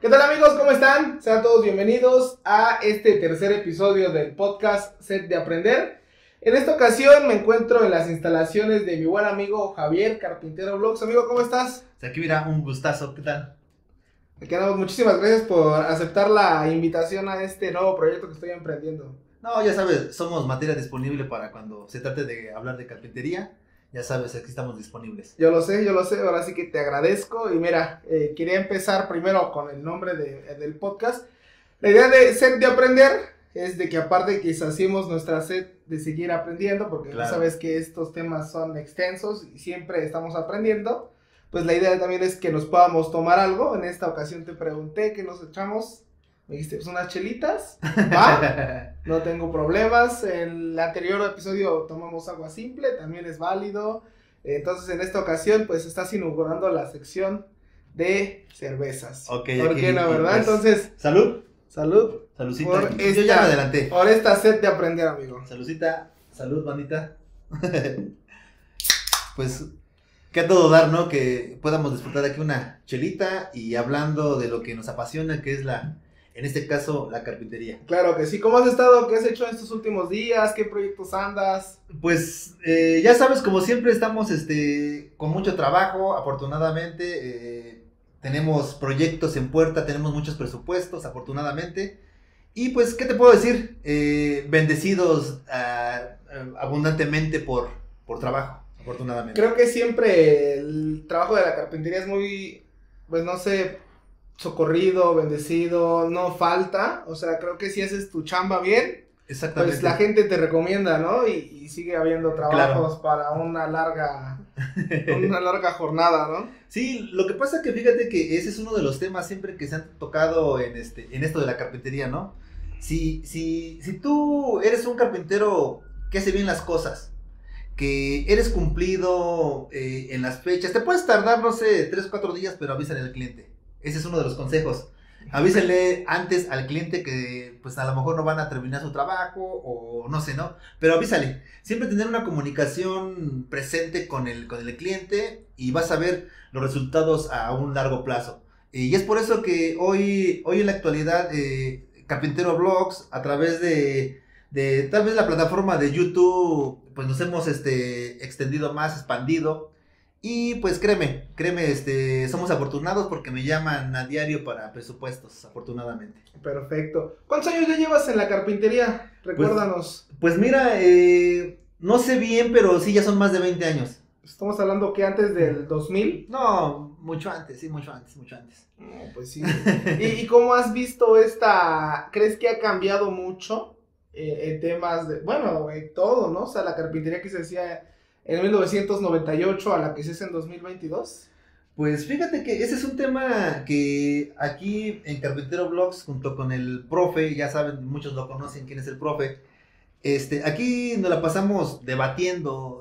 ¿Qué tal amigos? ¿Cómo están? Sean todos bienvenidos a este tercer episodio del podcast Set de Aprender. En esta ocasión me encuentro en las instalaciones de mi buen amigo Javier Carpintero Vlogs. Amigo, ¿cómo estás? Aquí mira, un gustazo, ¿qué tal? Aquí andamos. Muchísimas gracias por aceptar la invitación a este nuevo proyecto que estoy emprendiendo. No, ya sabes, somos materia disponible para cuando se trate de hablar de carpintería. Ya sabes, aquí estamos disponibles. Yo lo sé, ahora sí que te agradezco. Y mira, quería empezar primero con el nombre del podcast. La idea de Set de Aprender es de que aparte que hacemos nuestra sed de seguir aprendiendo, porque Claro. tú sabes que estos temas son extensos y siempre estamos aprendiendo, pues la idea también es que nos podamos tomar algo. En esta ocasión te pregunté qué nos echamos, me dijiste, pues unas chelitas, ¿va? No tengo problemas. En el anterior episodio tomamos agua simple, también es válido. Entonces en esta ocasión pues estás inaugurando la sección de cervezas. Ok, ¿Por aquí, qué no, verdad? pues, Entonces, salud. salud. Saludcita. Por Yo ya me adelanté. Por esta sed de aprender, amigo. Saludcita, salud, bandita. Pues, que a todo dar, ¿no? Que podamos disfrutar aquí una chelita y hablando de lo que nos apasiona, que es en este caso, la carpintería. Claro que sí. ¿Cómo has estado? ¿Qué has hecho en estos últimos días? ¿Qué proyectos andas? Pues ya sabes, como siempre estamos con mucho trabajo, afortunadamente, tenemos proyectos en puerta, tenemos muchos presupuestos, afortunadamente, y pues, ¿qué te puedo decir? Bendecidos abundantemente por trabajo, afortunadamente. Creo que siempre el trabajo de la carpintería es muy, pues no sé, socorrido, bendecido, no falta. O sea, creo que si haces tu chamba bien, Exactamente. pues la gente te recomienda, ¿no? Y sigue habiendo trabajos Claro. para una larga jornada, ¿no? Sí, lo que pasa que fíjate que ese es uno de los temas siempre que se han tocado en esto de la carpintería, ¿no? Si tú eres un carpintero que hace bien las cosas, que eres cumplido en las fechas, te puedes tardar, no sé, 3 o 4 días, pero avísale al cliente. Ese es uno de los consejos. Avísale antes al cliente que pues a lo mejor no van a terminar su trabajo o no sé, ¿no? Pero avísale. Siempre tener una comunicación presente con el cliente y vas a ver los resultados a un largo plazo. Y es por eso que hoy en la actualidad Carpintero Vlogs, a través de tal vez la plataforma de YouTube, pues nos hemos extendido más, expandido. Y pues créeme, somos afortunados porque me llaman a diario para presupuestos, afortunadamente. Perfecto. ¿Cuántos años ya llevas en la carpintería? Recuérdanos. Pues mira, no sé bien, pero sí, ya son más de 20 años. Estamos hablando que antes del 2000. No, mucho antes, sí, mucho antes. No, pues sí. ¿Y cómo has visto crees que ha cambiado mucho en temas de, bueno, todo, ¿no? O sea, la carpintería que se hacía en 1998 a la que se hace en 2022. Pues fíjate que ese es un tema que aquí en Carpintero Vlogs, junto con el profe, ya saben, muchos lo conocen, quién es el profe. Aquí nos la pasamos debatiendo,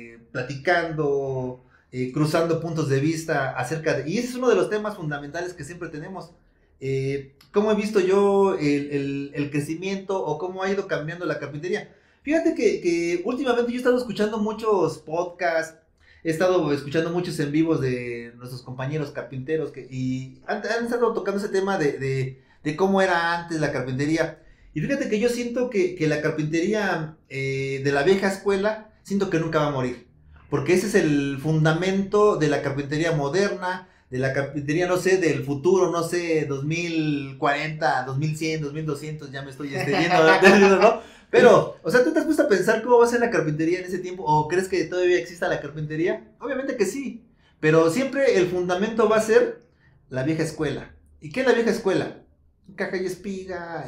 platicando, cruzando puntos de vista y ese es uno de los temas fundamentales que siempre tenemos. ¿Cómo he visto yo el crecimiento o cómo ha ido cambiando la carpintería? Fíjate que últimamente yo he estado escuchando muchos podcasts, he estado escuchando muchos en vivos de nuestros compañeros carpinteros y han estado tocando ese tema de cómo era antes la carpintería. Y fíjate que yo siento que la carpintería de la vieja escuela, siento que nunca va a morir. Porque ese es el fundamento de la carpintería moderna, de la carpintería, no sé, del futuro, no sé, 2040, 2100, 2200, ya me estoy yendo, ¿no? Pero, o sea, ¿tú te has puesto a pensar cómo va a ser la carpintería en ese tiempo? ¿O crees que todavía exista la carpintería? Obviamente que sí. Pero siempre el fundamento va a ser la vieja escuela. ¿Y qué es la vieja escuela? Caja y espiga,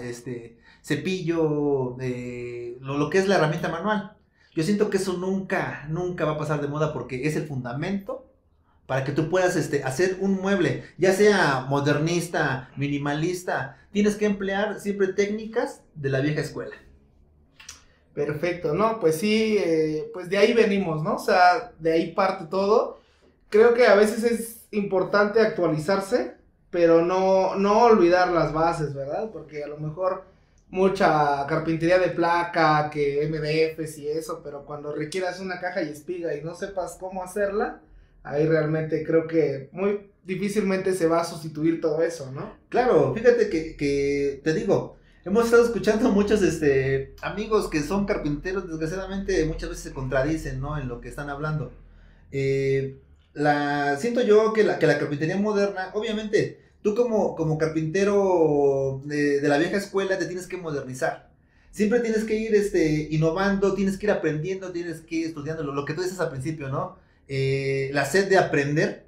cepillo, lo que es la herramienta manual. Yo siento que eso nunca va a pasar de moda porque es el fundamento para que tú puedas hacer un mueble, ya sea modernista, minimalista. Tienes que emplear siempre técnicas de la vieja escuela. Perfecto, ¿no? Pues sí, pues de ahí venimos, ¿no? O sea, de ahí parte todo. Creo que a veces es importante actualizarse, pero no olvidar las bases, ¿verdad? Porque a lo mejor mucha carpintería de placa, que MDFs y eso, pero cuando requieras una caja y espiga y no sepas cómo hacerla, ahí realmente creo que muy difícilmente se va a sustituir todo eso, ¿no? Claro, fíjate que te digo, hemos estado escuchando muchos amigos que son carpinteros, desgraciadamente muchas veces se contradicen, ¿no? En lo que están hablando. Siento yo que la carpintería moderna, obviamente, tú como carpintero de la vieja escuela te tienes que modernizar. Siempre tienes que ir innovando, tienes que ir aprendiendo, tienes que ir estudiando lo que tú dices al principio, ¿no? La sed de aprender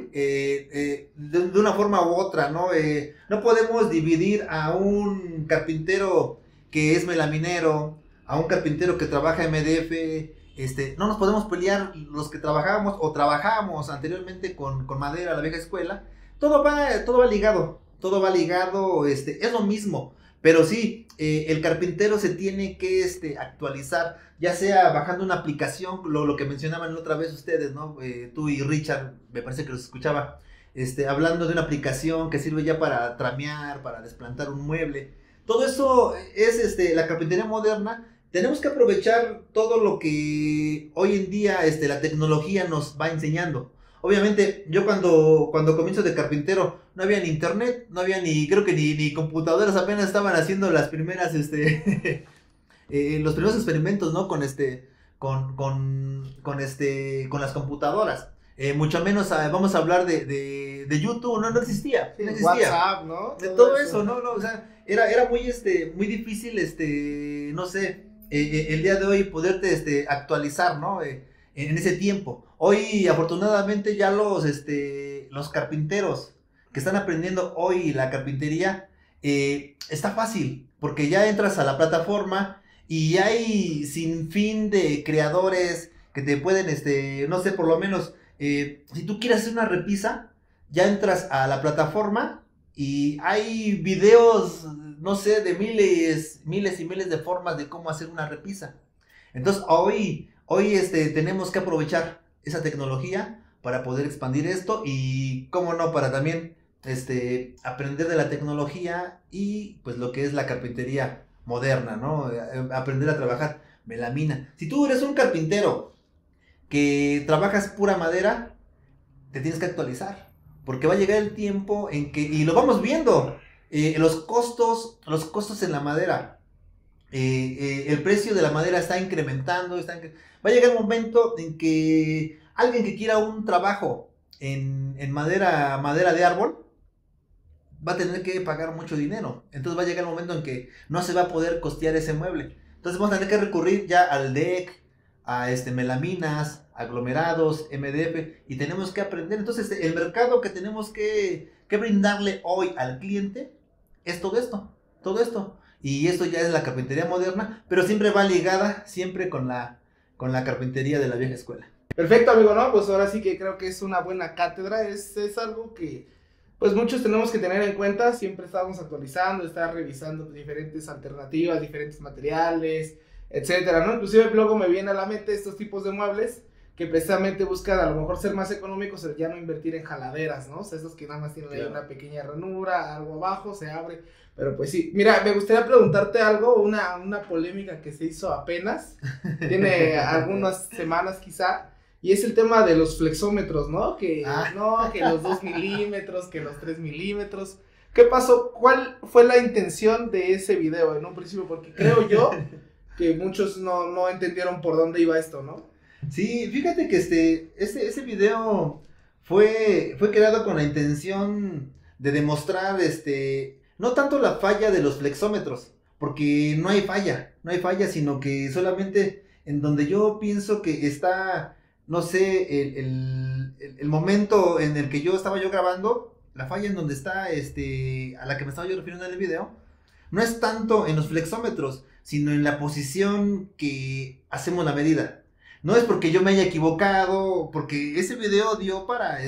de una forma u otra, ¿no? No podemos dividir a un carpintero que es melaminero, a un carpintero que trabaja MDF, no nos podemos pelear los que trabajamos o trabajábamos anteriormente con madera, la vieja escuela. Todo va ligado, es lo mismo. Pero sí, el carpintero se tiene que actualizar, ya sea bajando una aplicación, lo que mencionaban la otra vez ustedes, ¿no? Tú y Richard, me parece que los escuchaba, hablando de una aplicación que sirve ya para tramear, para desplantar un mueble. Todo eso es la carpintería moderna. Tenemos que aprovechar todo lo que hoy en día la tecnología nos va enseñando. Obviamente, yo cuando comienzo de carpintero, no había ni internet, no había creo que ni computadoras, apenas estaban haciendo las primeras, los primeros experimentos, ¿no? Con las computadoras. Mucho menos vamos a hablar de YouTube, no existía. Sí, no existía. WhatsApp, ¿no? De todo eso, ¿no? O sea, era muy difícil, no sé, el día de hoy poderte actualizar, ¿no? En ese tiempo. Hoy, afortunadamente, ya los carpinteros que están aprendiendo hoy la carpintería, está fácil, porque ya entras a la plataforma y hay sin fin de creadores que te pueden, no sé, por lo menos, si tú quieres hacer una repisa, ya entras a la plataforma y hay videos, no sé, de miles y miles de formas de cómo hacer una repisa. Entonces, hoy tenemos que aprovechar esa tecnología para poder expandir esto y, cómo no, para también aprender de la tecnología y pues lo que es la carpintería moderna, ¿no? Aprender a trabajar melamina. Si tú eres un carpintero que trabajas pura madera, te tienes que actualizar, porque va a llegar el tiempo en que, y lo vamos viendo, los costos en la madera, el precio de la madera está incrementando, va a llegar un momento en que alguien que quiera un trabajo en madera de árbol va a tener que pagar mucho dinero. Entonces va a llegar el momento en que no se va a poder costear ese mueble. Entonces vamos a tener que recurrir ya al deck, a melaminas, aglomerados, MDF, y tenemos que aprender. Entonces el mercado que tenemos que brindarle hoy al cliente es todo esto. Y esto ya es la carpintería moderna, pero siempre va ligada siempre con la carpintería de la vieja escuela. Perfecto, amigo, ¿no? Pues ahora sí que creo que es una buena cátedra, es algo que pues muchos tenemos que tener en cuenta, siempre estamos actualizando, estar revisando diferentes alternativas, diferentes materiales, etcétera, ¿no? Inclusive luego me viene a la mente estos tipos de muebles que precisamente buscan a lo mejor ser más económicos, ya no invertir en jaladeras, ¿no? O sea, esos que nada más tienen ahí una pequeña ranura, algo abajo, se abre, pero pues sí. Mira, me gustaría preguntarte algo, una polémica que se hizo apenas, tiene algunas semanas quizá, y es el tema de los flexómetros, ¿no? Que los 2 milímetros, que los 3 milímetros. ¿Qué pasó? ¿Cuál fue la intención de ese video en un principio? Porque creo yo que muchos no entendieron por dónde iba esto, ¿no? Sí, fíjate que ese video fue creado con la intención de demostrar, no tanto la falla de los flexómetros, porque no hay falla, sino que solamente en donde yo pienso que está, no sé, el momento en el que yo estaba grabando, la falla en donde está, a la que me estaba yo refiriendo en el video, no es tanto en los flexómetros, sino en la posición que hacemos la medida. No es porque yo me haya equivocado, porque ese video dio para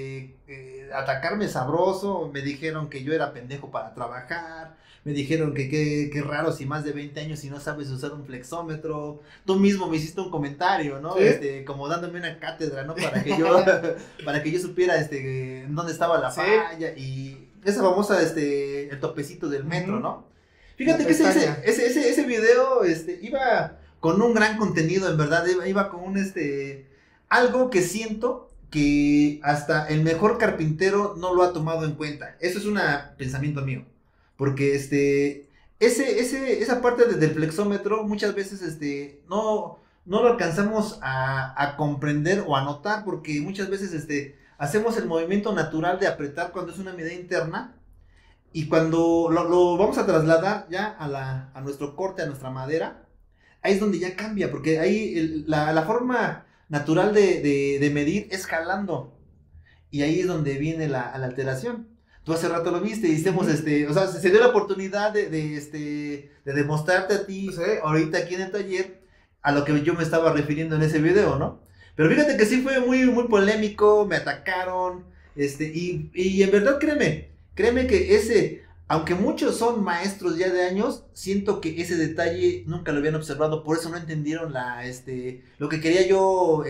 atacarme sabroso. Me dijeron que yo era pendejo para trabajar. Me dijeron que qué raro si más de 20 años y no sabes usar un flexómetro. Tú mismo me hiciste un comentario, ¿no? ¿Sí? Como dándome una cátedra, ¿no? Para que yo supiera en dónde estaba la falla. Y esa famosa, el topecito del metro, ¿no? Fíjate que ese video iba con un gran contenido, en verdad, iba con algo que siento que hasta el mejor carpintero no lo ha tomado en cuenta. Eso es un pensamiento mío. Porque esa parte del flexómetro muchas veces no lo alcanzamos a comprender o a notar, porque muchas veces hacemos el movimiento natural de apretar cuando es una medida interna, y cuando lo vamos a trasladar ya a nuestro corte, a nuestra madera, ahí es donde ya cambia, porque ahí la forma natural de medir es jalando, y ahí es donde viene la alteración. Tú hace rato lo viste y hicimos, o sea, se dio la oportunidad de demostrarte a ti, Sí. ahorita aquí en el taller, a lo que yo me estaba refiriendo en ese video, ¿no? Pero fíjate que sí fue muy, muy polémico, me atacaron, y en verdad créeme que aunque muchos son maestros ya de años, siento que ese detalle nunca lo habían observado, por eso no entendieron lo que quería yo,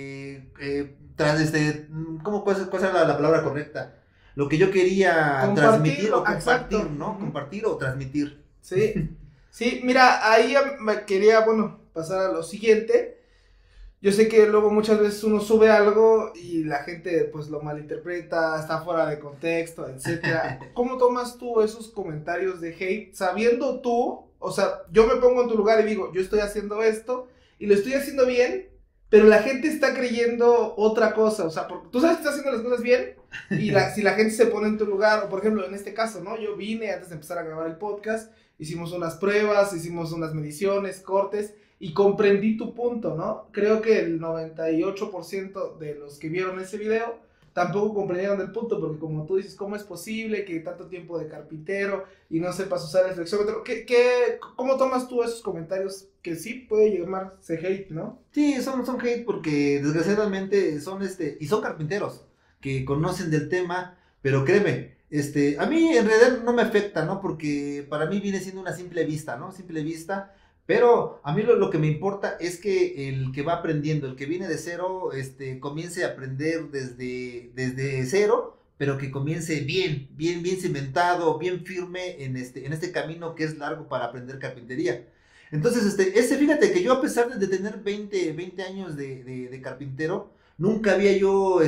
¿cuál era la palabra correcta? Lo que yo quería transmitir o compartir, exacto. ¿no? Compartir o transmitir. Sí, sí, mira, ahí me quería, bueno, pasar a lo siguiente. Yo sé que luego muchas veces uno sube algo y la gente pues lo malinterpreta, está fuera de contexto, etcétera. ¿Cómo tomas tú esos comentarios de hate sabiendo tú, o sea, yo me pongo en tu lugar y digo, yo estoy haciendo esto y lo estoy haciendo bien, pero la gente está creyendo otra cosa, o sea, porque tú sabes que estás haciendo las cosas bien y si la gente se pone en tu lugar, o por ejemplo en este caso, ¿no? Yo vine antes de empezar a grabar el podcast, hicimos unas pruebas, hicimos unas mediciones, cortes, y comprendí tu punto, ¿no? Creo que el 98% de los que vieron ese video tampoco comprendieron el punto, porque como tú dices, ¿cómo es posible que tanto tiempo de carpintero y no sepas usar el flexómetro? ¿Cómo tomas tú esos comentarios que sí puede llamarse hate, ¿no? Sí, son hate porque desgraciadamente y son carpinteros que conocen del tema, pero créeme, a mí en realidad no me afecta, ¿no? Porque para mí viene siendo una simple vista, ¿no? Simple vista. Pero a mí lo que me importa es que el que va aprendiendo, el que viene de cero, comience a aprender desde cero, pero que comience bien cimentado, bien firme en este camino que es largo para aprender carpintería. Entonces, fíjate que yo a pesar de tener 20 años de carpintero, nunca había yo,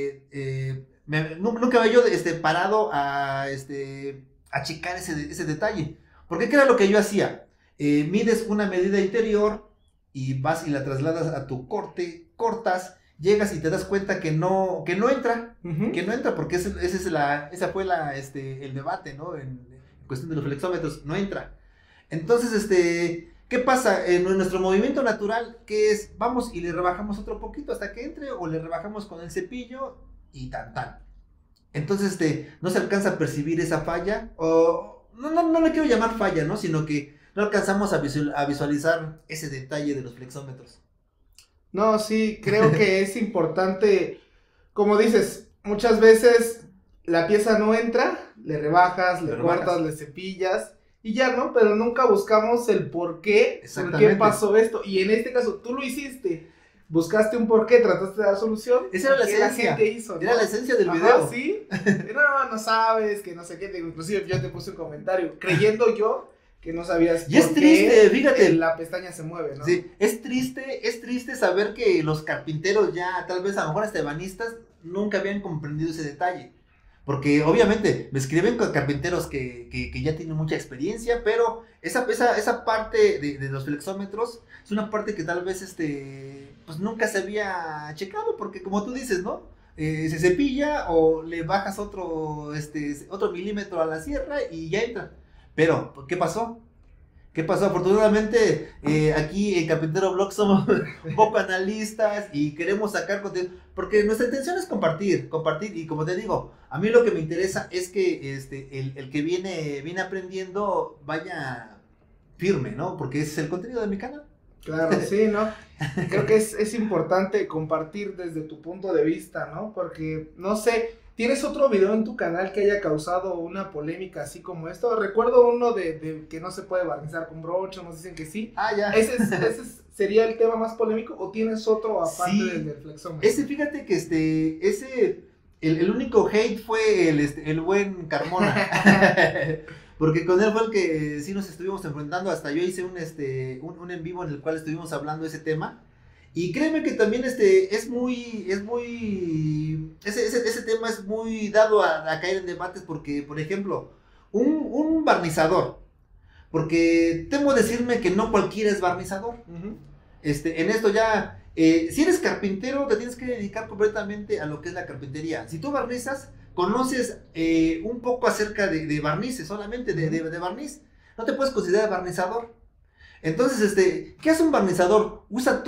nunca había yo, parado a checar ese detalle. Porque ¿qué era lo que yo hacía? Mides una medida interior y vas y la trasladas a tu corte, cortas, llegas y te das cuenta que no entra, que no entra, porque esa fue el debate, ¿no? En cuestión de los flexómetros, no entra. Entonces, ¿qué pasa? En nuestro movimiento natural, ¿qué es? Vamos y le rebajamos otro poquito hasta que entre, o le rebajamos con el cepillo y tan. Entonces, no se alcanza a percibir esa falla, o no le quiero llamar falla, ¿no? Sino que no alcanzamos a visualizar ese detalle de los flexómetros. No, sí, creo que es importante, como dices, muchas veces la pieza no entra, le rebajas, le cortas, le cepillas y ya, ¿no? Pero nunca buscamos el por qué pasó esto. Y en este caso, tú lo hiciste, buscaste un por qué, trataste de dar solución. Esa era la esencia. La gente hizo, ¿no? Era la esencia del video. Sí, no sabes, que no sé qué, inclusive yo te puse un comentario, creyendo yo que no sabías y es triste, fíjate, la pestaña se mueve, ¿no? Sí, es triste saber que los carpinteros ya, tal vez a lo mejor hasta ebanistas, nunca habían comprendido ese detalle. Porque obviamente me escriben con carpinteros que ya tienen mucha experiencia, pero esa parte de los flexómetros es una parte que tal vez pues nunca se había checado, porque como tú dices, ¿no? Se cepilla o le bajas otro milímetro a la sierra y ya entra. Pero, ¿qué pasó? Afortunadamente, aquí en Carpintero Blog somos un poco analistas y queremos sacar contenido, porque nuestra intención es compartir, y como te digo, a mí lo que me interesa es que el que viene aprendiendo vaya firme, ¿no? Porque ese es el contenido de mi canal. Claro, sí, ¿no? Creo que es importante compartir desde tu punto de vista, ¿no? Porque, no sé, ¿tienes otro video en tu canal que haya causado una polémica así como esto? Recuerdo uno de que no se puede barnizar con brocha, nos dicen que sí. Ah, ya. ¿Ese sería el tema más polémico o tienes otro aparte sí, del flexómetro? Fíjate que el único hate fue el buen Carmona. Porque con él fue el que sí nos estuvimos enfrentando, hasta yo hice un en vivo en el cual estuvimos hablando de ese tema. Y créeme que también ese tema es muy dado a caer en debates porque, por ejemplo, un barnizador, porque temo decirme que no cualquiera es barnizador. En esto ya, si eres carpintero, te tienes que dedicar completamente a lo que es la carpintería. Si tú barnizas, conoces un poco acerca de barnices, solamente de barniz. No te puedes considerar barnizador. Entonces, ¿qué hace un barnizador? Usa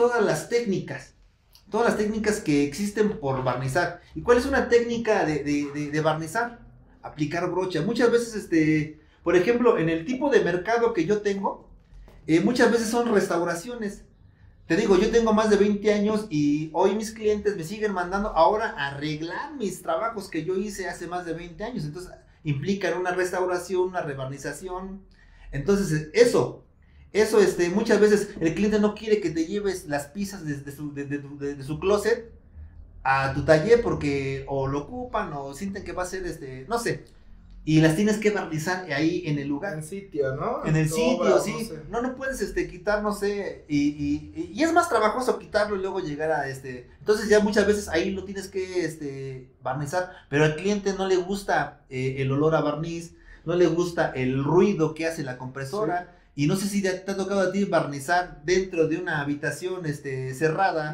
todas las técnicas que existen por barnizar. ¿Y cuál es una técnica de barnizar? Aplicar brocha. Muchas veces, por ejemplo, en el tipo de mercado que yo tengo, muchas veces son restauraciones. Te digo, yo tengo más de 20 años y hoy mis clientes me siguen mandando ahora a arreglar mis trabajos que yo hice hace más de 20 años. Entonces, implican una restauración, una rebarnización. Entonces, eso, muchas veces el cliente no quiere que te lleves las piezas de su closet a tu taller porque o lo ocupan o sienten que va a ser, no sé, y las tienes que barnizar ahí en el lugar. En sitio, ¿no? En el sitio, obras, sí. no sé. No puedes, quitar, no sé, y es más trabajoso quitarlo y luego llegar a, entonces ya muchas veces ahí lo tienes que, barnizar, pero al cliente no le gusta el olor a barniz, no le gusta el ruido que hace la compresora. Sí. Y no sé si te ha tocado a ti barnizar dentro de una habitación cerrada.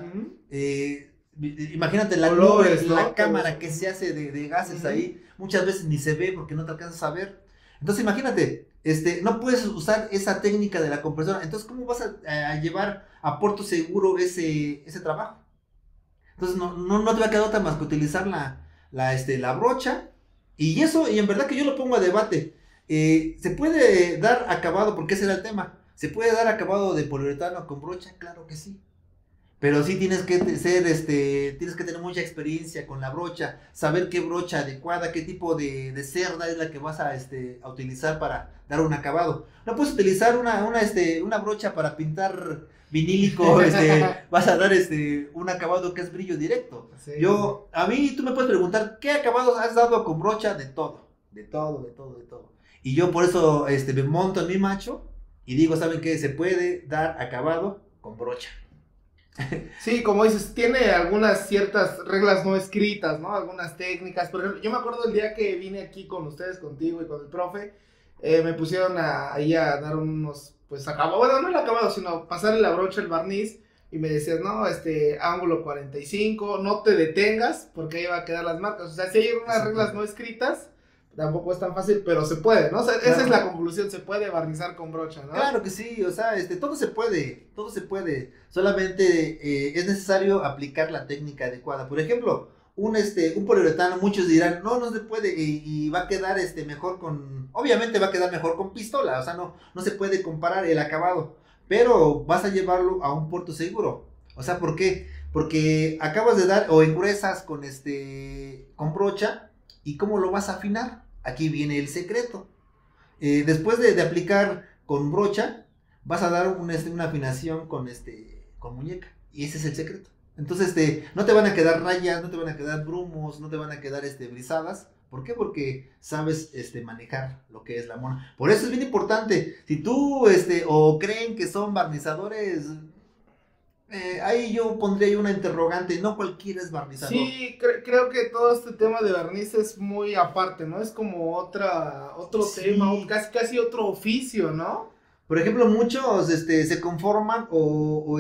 Imagínate la olores, nube, ¿no? la cámara que se hace de gases ahí. Muchas veces ni se ve porque no te alcanzas a ver. Entonces imagínate, no puedes usar esa técnica de la compresora. Entonces, ¿cómo vas a llevar a puerto seguro ese trabajo? Entonces no te va a quedar otra más que utilizar la brocha. Y eso, y en verdad que yo lo pongo a debate. ¿Se puede dar acabado? Porque ese era el tema. ¿Se puede dar acabado de poliuretano con brocha? Claro que sí. Pero sí tienes que tienes que tener mucha experiencia con la brocha, saber qué brocha adecuada, qué tipo de cerda es la que vas a utilizar para dar un acabado. No puedes utilizar una brocha para pintar vinílico, vas a dar un acabado que es brillo directo. Sí. A mí tú me puedes preguntar, ¿qué acabados has dado con brocha? De todo. Y yo por eso me monto en mi macho y digo, ¿saben qué? Se puede dar acabado con brocha. Sí, como dices, tiene algunas ciertas reglas no escritas, ¿no? Algunas técnicas. Por ejemplo, yo me acuerdo el día que vine aquí con ustedes, contigo y con el profe, me pusieron ahí a dar unos, pues acabado, bueno, no el acabado, sino pasarle la brocha, el barniz, y me decías, no, ángulo 45, no te detengas, porque ahí va a quedar las marcas. O sea, si hay unas reglas no escritas, tampoco es tan fácil, pero se puede, ¿no? O sea, claro. Esa es la conclusión, se puede barnizar con brocha, ¿no? Claro que sí, o sea, todo se puede, solamente es necesario aplicar la técnica adecuada. Por ejemplo, un poliuretano, muchos dirán, no se puede, y va a quedar mejor obviamente va a quedar mejor con pistola, o sea, no se puede comparar el acabado, pero vas a llevarlo a un puerto seguro. O sea, ¿por qué? Porque acabas de dar, o engruesas con brocha, ¿y cómo lo vas a afinar? Aquí viene el secreto. Después de aplicar con brocha, vas a dar una afinación con muñeca. Y ese es el secreto. Entonces, no te van a quedar rayas, no te van a quedar brumos, no te van a quedar brisadas. ¿Por qué? Porque sabes manejar lo que es la mona. Por eso es bien importante. Si tú o creen que son barnizadores, ahí yo pondría una interrogante. No cualquiera es barnizador. Sí, creo que todo este tema de barniz es muy aparte, ¿no? Es como otro sí. tema, casi otro oficio, ¿no? Por ejemplo, muchos se conforman o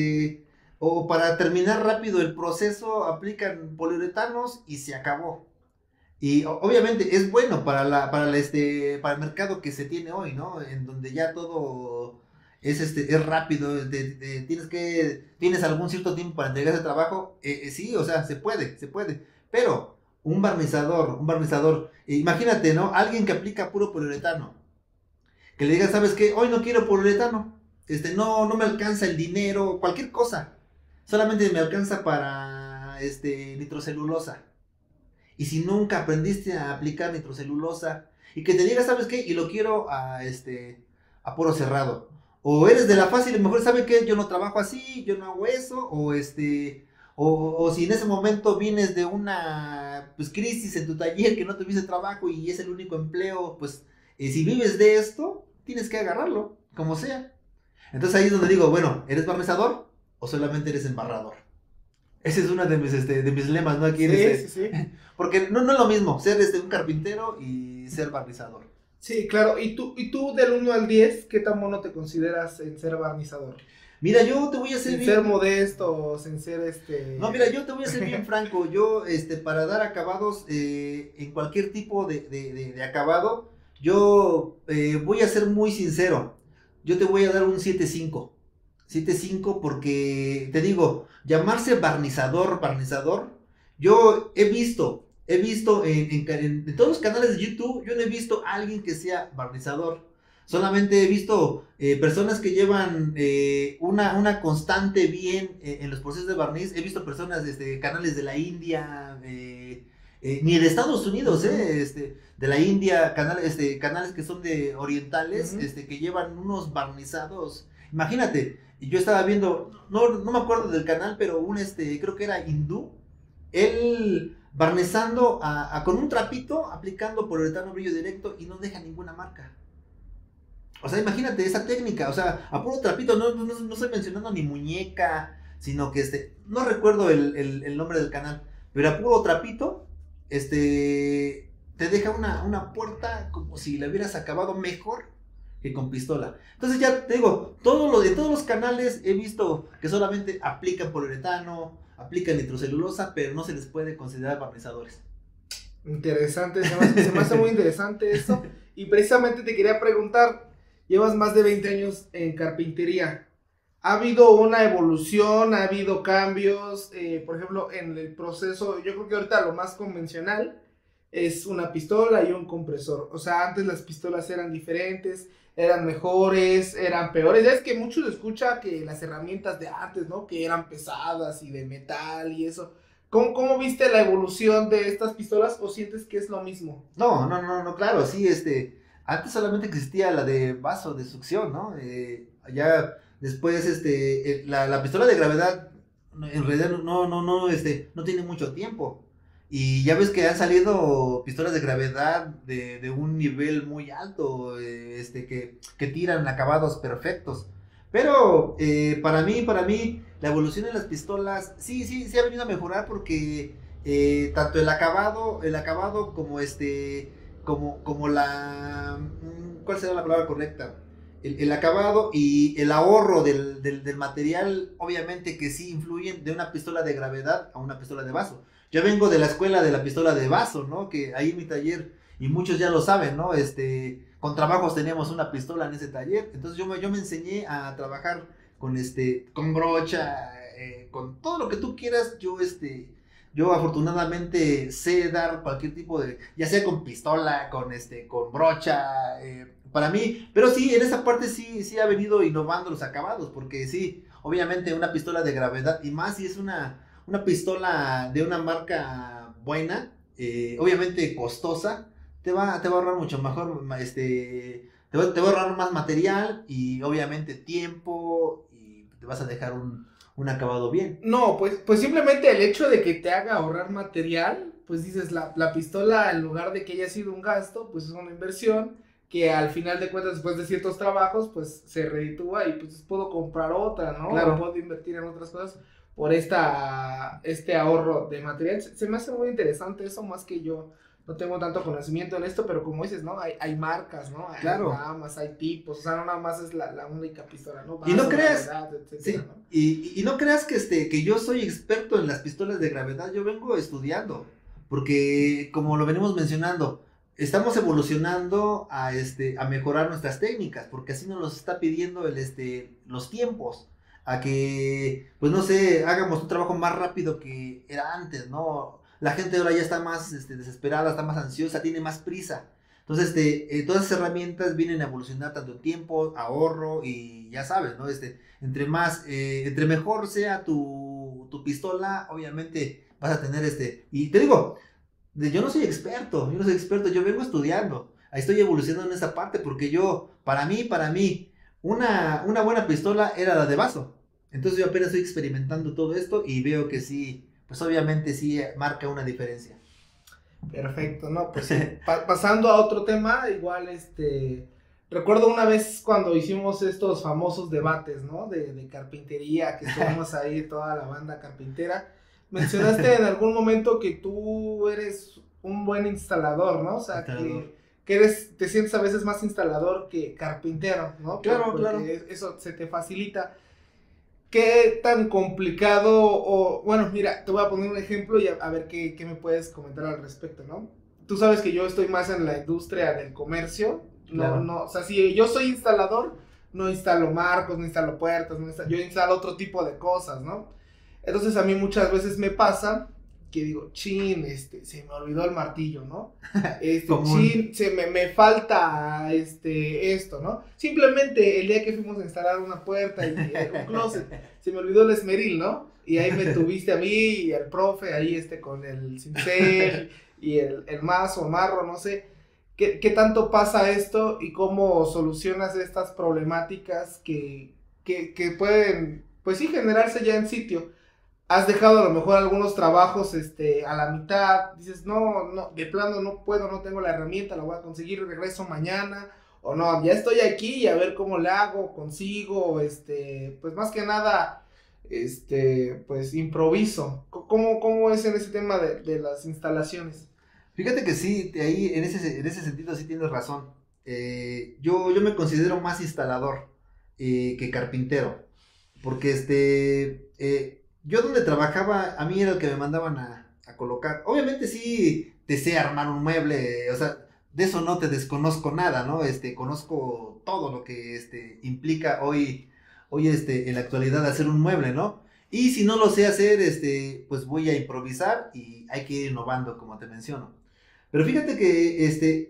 para terminar rápido el proceso aplican poliuretanos y se acabó. Y obviamente es bueno para el mercado que se tiene hoy, ¿no? En donde ya todo es rápido, tienes algún cierto tiempo para entregar ese trabajo, sí, o sea, se puede, pero un barnizador, imagínate, ¿no? Alguien que aplica puro poliuretano, que le diga, ¿sabes qué? Hoy no quiero poliuretano, no me alcanza el dinero, cualquier cosa, solamente me alcanza para, nitrocelulosa, y si nunca aprendiste a aplicar nitrocelulosa, y que te diga, ¿sabes qué? Y lo quiero a poro cerrado. O eres de la fácil y mejor, ¿sabe qué? Yo no trabajo así, yo no hago eso, o si en ese momento vienes de una crisis en tu taller que no tuviste trabajo y es el único empleo, pues si vives de esto, tienes que agarrarlo, como sea. Entonces ahí es donde digo, bueno, ¿eres barnizador? o solamente eres embarrador? Ese es uno de mis lemas, ¿no? Aquí en Sí. porque no es lo mismo ser un carpintero y ser barnizador. Sí, claro. ¿Y tú del 1 al 10, qué tan bueno te consideras en ser barnizador? Mira, yo te voy a ser Sin bien... ser modesto, sin ser No, mira, yo te voy a ser bien franco. Yo, para dar acabados, en cualquier tipo de acabado, yo voy a ser muy sincero. Yo te voy a dar un 7.5. 7.5 porque, te digo, llamarse barnizador, yo he visto en todos los canales de YouTube, yo no he visto a alguien que sea barnizador. Solamente he visto personas que llevan una constante bien en los procesos de barniz. He visto personas, canales de la India, ni de Estados Unidos, de la India, canales que son de orientales, que llevan unos barnizados. Imagínate, yo estaba viendo, no me acuerdo del canal, pero creo que era hindú, él barnizando con un trapito, aplicando poliuretano brillo directo y no deja ninguna marca. O sea, imagínate esa técnica, o sea, a puro trapito, no estoy mencionando ni muñeca, sino que no recuerdo el nombre del canal, pero a puro trapito, te deja una puerta como si la hubieras acabado mejor que con pistola. Entonces ya te digo, de todos los canales he visto que solamente aplican poliuretano, aplican nitrocelulosa, pero no se les puede considerar barnizadores. Interesante, se me hace muy interesante eso. Y precisamente te quería preguntar, llevas más de 20 años en carpintería. ¿Ha habido una evolución? ¿Ha habido cambios? Por ejemplo, en el proceso, yo creo que ahorita lo más convencional es una pistola y un compresor. O sea, antes las pistolas eran diferentes, eran mejores, eran peores. Ya es que mucho se escucha que las herramientas de antes, ¿no? Que eran pesadas y de metal y eso. ¿Cómo viste la evolución de estas pistolas o sientes que es lo mismo? No, claro, sí, antes solamente existía la de vaso de succión, ¿no? Ya después, la pistola de gravedad, en realidad no tiene mucho tiempo. Y ya ves que han salido pistolas de gravedad de un nivel muy alto, que tiran acabados perfectos. Pero para mí, la evolución de las pistolas sí ha venido a mejorar porque tanto el acabado como ¿cuál será la palabra correcta? El acabado y el ahorro del material, obviamente que sí influyen de una pistola de gravedad a una pistola de vaso. Yo vengo de la escuela de la pistola de vaso, ¿no? Que ahí en mi taller, y muchos ya lo saben, ¿no? Con trabajos teníamos una pistola en ese taller, entonces yo me enseñé a trabajar con brocha, con todo lo que tú quieras. Yo afortunadamente sé dar cualquier tipo ya sea con pistola, con brocha, para mí, pero sí, en esa parte sí ha venido innovando los acabados, porque sí, obviamente una pistola de gravedad, y más si es una pistola de una marca buena, obviamente costosa, te va a ahorrar mucho mejor, te va a ahorrar más material y obviamente tiempo, y te vas a dejar un acabado bien. No, pues simplemente el hecho de que te haga ahorrar material, pues dices, la pistola, en lugar de que haya sido un gasto, pues es una inversión que al final de cuentas, después de ciertos trabajos, pues se reditúa y pues puedo comprar otra, ¿no? Claro. O puedo invertir en otras cosas por este ahorro de material. Se me hace muy interesante eso, más que yo no tengo tanto conocimiento en esto, pero como dices, ¿no? Hay marcas, ¿no? Hay Claro. gamas, hay tipos, o sea, no nada más es la única pistola, ¿no? Y no creas, etcétera, sí, ¿no? y no creas que yo soy experto en las pistolas de gravedad. Yo vengo estudiando, porque como lo venimos mencionando, estamos evolucionando a mejorar nuestras técnicas, porque así nos los está pidiendo los tiempos, a que, pues no sé, hagamos un trabajo más rápido que era antes, ¿no? La gente ahora ya está más desesperada, está más ansiosa, tiene más prisa. Entonces, todas esas herramientas vienen a evolucionar tanto en tiempo, ahorro, y ya sabes, ¿no? Entre mejor sea tu pistola, obviamente vas a tener y te digo, yo no soy experto, yo vengo estudiando, ahí estoy evolucionando en esa parte, porque para mí, una buena pistola era la de vaso. Entonces yo apenas estoy experimentando todo esto y veo que sí, pues obviamente sí marca una diferencia. Perfecto, no, pues pasando a otro tema, igual Recuerdo una vez cuando hicimos estos famosos debates, ¿no? De carpintería, que estuvimos ahí toda la banda carpintera. Mencionaste en algún momento que tú eres un buen instalador, ¿no? O sea, que te sientes a veces más instalador que carpintero, ¿no? Claro, Porque claro. eso se te facilita. ¿Qué tan complicado o, bueno, mira, te voy a poner un ejemplo y a ver qué me puedes comentar al respecto, ¿no? Tú sabes que yo estoy más en la industria del comercio, Claro. o sea, si yo soy instalador, no instalo marcos, no instalo puertas, yo instalo otro tipo de cosas, ¿no? Entonces a mí muchas veces me pasa que digo, chin, se me olvidó el martillo, ¿no? Chin, me falta, esto, ¿no? Simplemente el día que fuimos a instalar una puerta y un closet, se me olvidó el esmeril, ¿no? Y ahí me tuviste a mí y al profe ahí, con el cincel y el mazo o marro, no sé. ¿Qué tanto pasa esto y cómo solucionas estas problemáticas que pueden, pues sí, generarse ya en sitio? Has dejado a lo mejor algunos trabajos a la mitad, dices, no, de plano no puedo, no tengo la herramienta, la voy a conseguir, regreso mañana, o no, ya estoy aquí y a ver cómo le hago, consigo, pues más que nada, pues improviso. ¿Cómo es en ese tema de las instalaciones? Fíjate que sí, ahí en ese sentido sí tienes razón. Yo me considero más instalador que carpintero, porque yo donde trabajaba, a mí era el que me mandaban a colocar. Obviamente sí te sé armar un mueble, o sea, de eso no te desconozco nada, ¿no? Conozco todo lo que implica hoy en la actualidad hacer un mueble, ¿no? Y si no lo sé hacer, pues voy a improvisar y hay que ir innovando, como te menciono. Pero fíjate que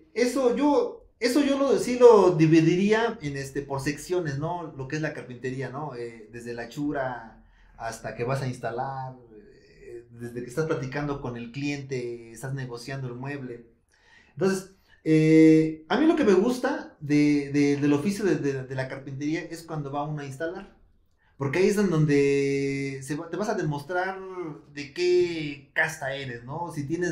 sí lo dividiría por secciones, ¿no? Lo que es la carpintería, ¿no? Desde la hechura hasta que vas a instalar, desde que estás platicando con el cliente, estás negociando el mueble. Entonces, a mí lo que me gusta del oficio de la carpintería es cuando va uno a instalar. Porque ahí es en donde te vas a demostrar de qué casta eres, ¿no? Si tienes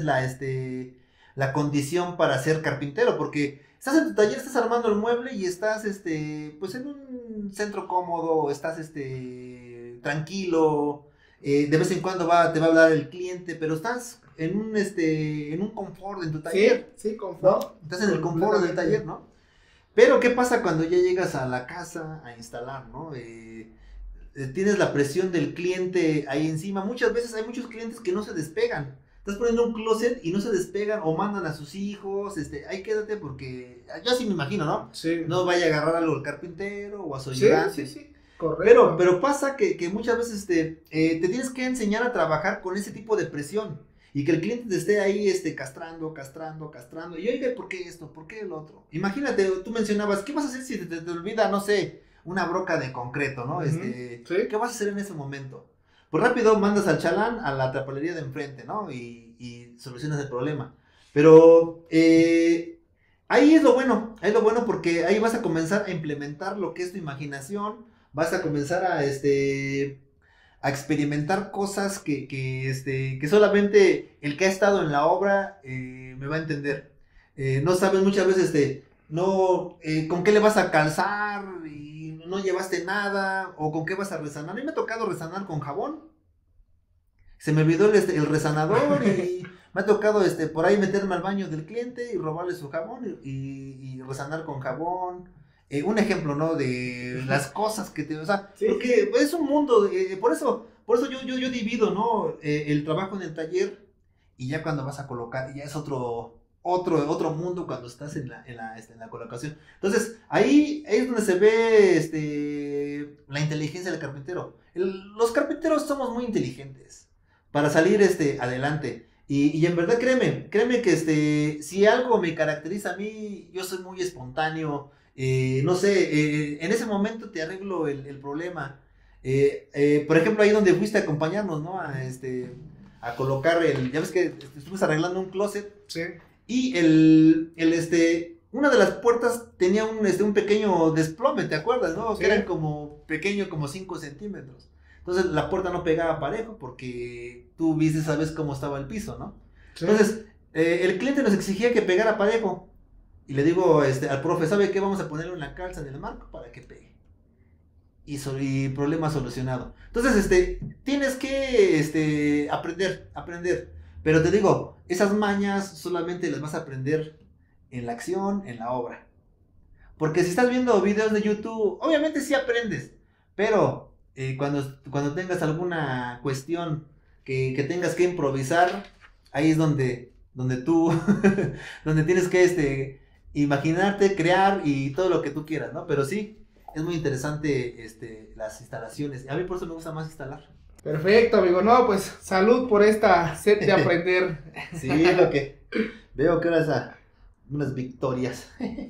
la condición para ser carpintero, porque estás en tu taller, estás armando el mueble y estás, pues en un centro cómodo, estás, tranquilo, de vez en cuando te va a hablar el cliente, pero estás en un confort en tu taller. Sí, confort. ¿No? Estás en el confort del taller, ¿no? Pero, ¿qué pasa cuando ya llegas a la casa a instalar, ¿no? Tienes la presión del cliente ahí encima. Muchas veces hay muchos clientes que no se despegan. Estás poniendo un closet y no se despegan o mandan a sus hijos, ahí quédate porque yo así me imagino, ¿no? Sí. No vaya a agarrar algo el carpintero o a su ayudante. Sí, correcto. Pero pasa que muchas veces te tienes que enseñar a trabajar con ese tipo de presión y que el cliente te esté ahí castrando. Y oiga, ¿por qué esto? ¿Por qué el otro? Imagínate, tú mencionabas, ¿qué vas a hacer si te olvida, no sé, una broca de concreto, ¿no? ¿Sí? ¿Qué vas a hacer en ese momento? Pues rápido mandas al chalán a la trapalería de enfrente, ¿no? Y solucionas el problema. Pero ahí es lo bueno porque ahí vas a comenzar a implementar lo que es tu imaginación, vas a comenzar a experimentar cosas que solamente el que ha estado en la obra me va a entender. No sabes muchas veces, no, con qué le vas a calzar y no llevaste nada, o con qué vas a resanar. A mí me ha tocado resanar con jabón. Se me olvidó el resanador y me ha tocado por ahí meterme al baño del cliente y robarle su jabón y resanar con jabón. Un ejemplo, ¿no? De las cosas que o sea, Sí. Porque es un mundo, por eso yo divido, ¿no? El trabajo en el taller y ya cuando vas a colocar, ya es otro mundo cuando estás en la colocación. Entonces, ahí es donde se ve la inteligencia del carpintero. Los carpinteros somos muy inteligentes para salir adelante. Y en verdad créeme que si algo me caracteriza a mí, yo soy muy espontáneo. No sé, en ese momento te arreglo el problema. Por ejemplo, ahí donde fuiste a acompañarnos, ¿no? A colocar ya ves que estuvimos arreglando un closet. Sí. Y una de las puertas tenía un pequeño desplome, ¿te acuerdas, no? Sí. Que eran como pequeño, como 5 centímetros. Entonces la puerta no pegaba parejo porque tú viste, sabes cómo estaba el piso, ¿no? Sí. Entonces el cliente nos exigía que pegara parejo. y le digo al profe, ¿sabe qué? Vamos a ponerle una calza en el marco para que pegue. Y problema solucionado. Entonces, tienes que aprender. Pero te digo, esas mañas solamente las vas a aprender en la acción, en la obra. Porque si estás viendo videos de YouTube, obviamente sí aprendes. Pero cuando tengas alguna cuestión que tengas que improvisar, ahí es donde tú, donde tienes que imaginarte, crear y todo lo que tú quieras, ¿no? Pero sí, es muy interesante las instalaciones. A mí por eso me gusta más instalar. Perfecto, amigo. No, pues salud por esta sed de aprender. Sí, es lo que veo que ahora unas victorias.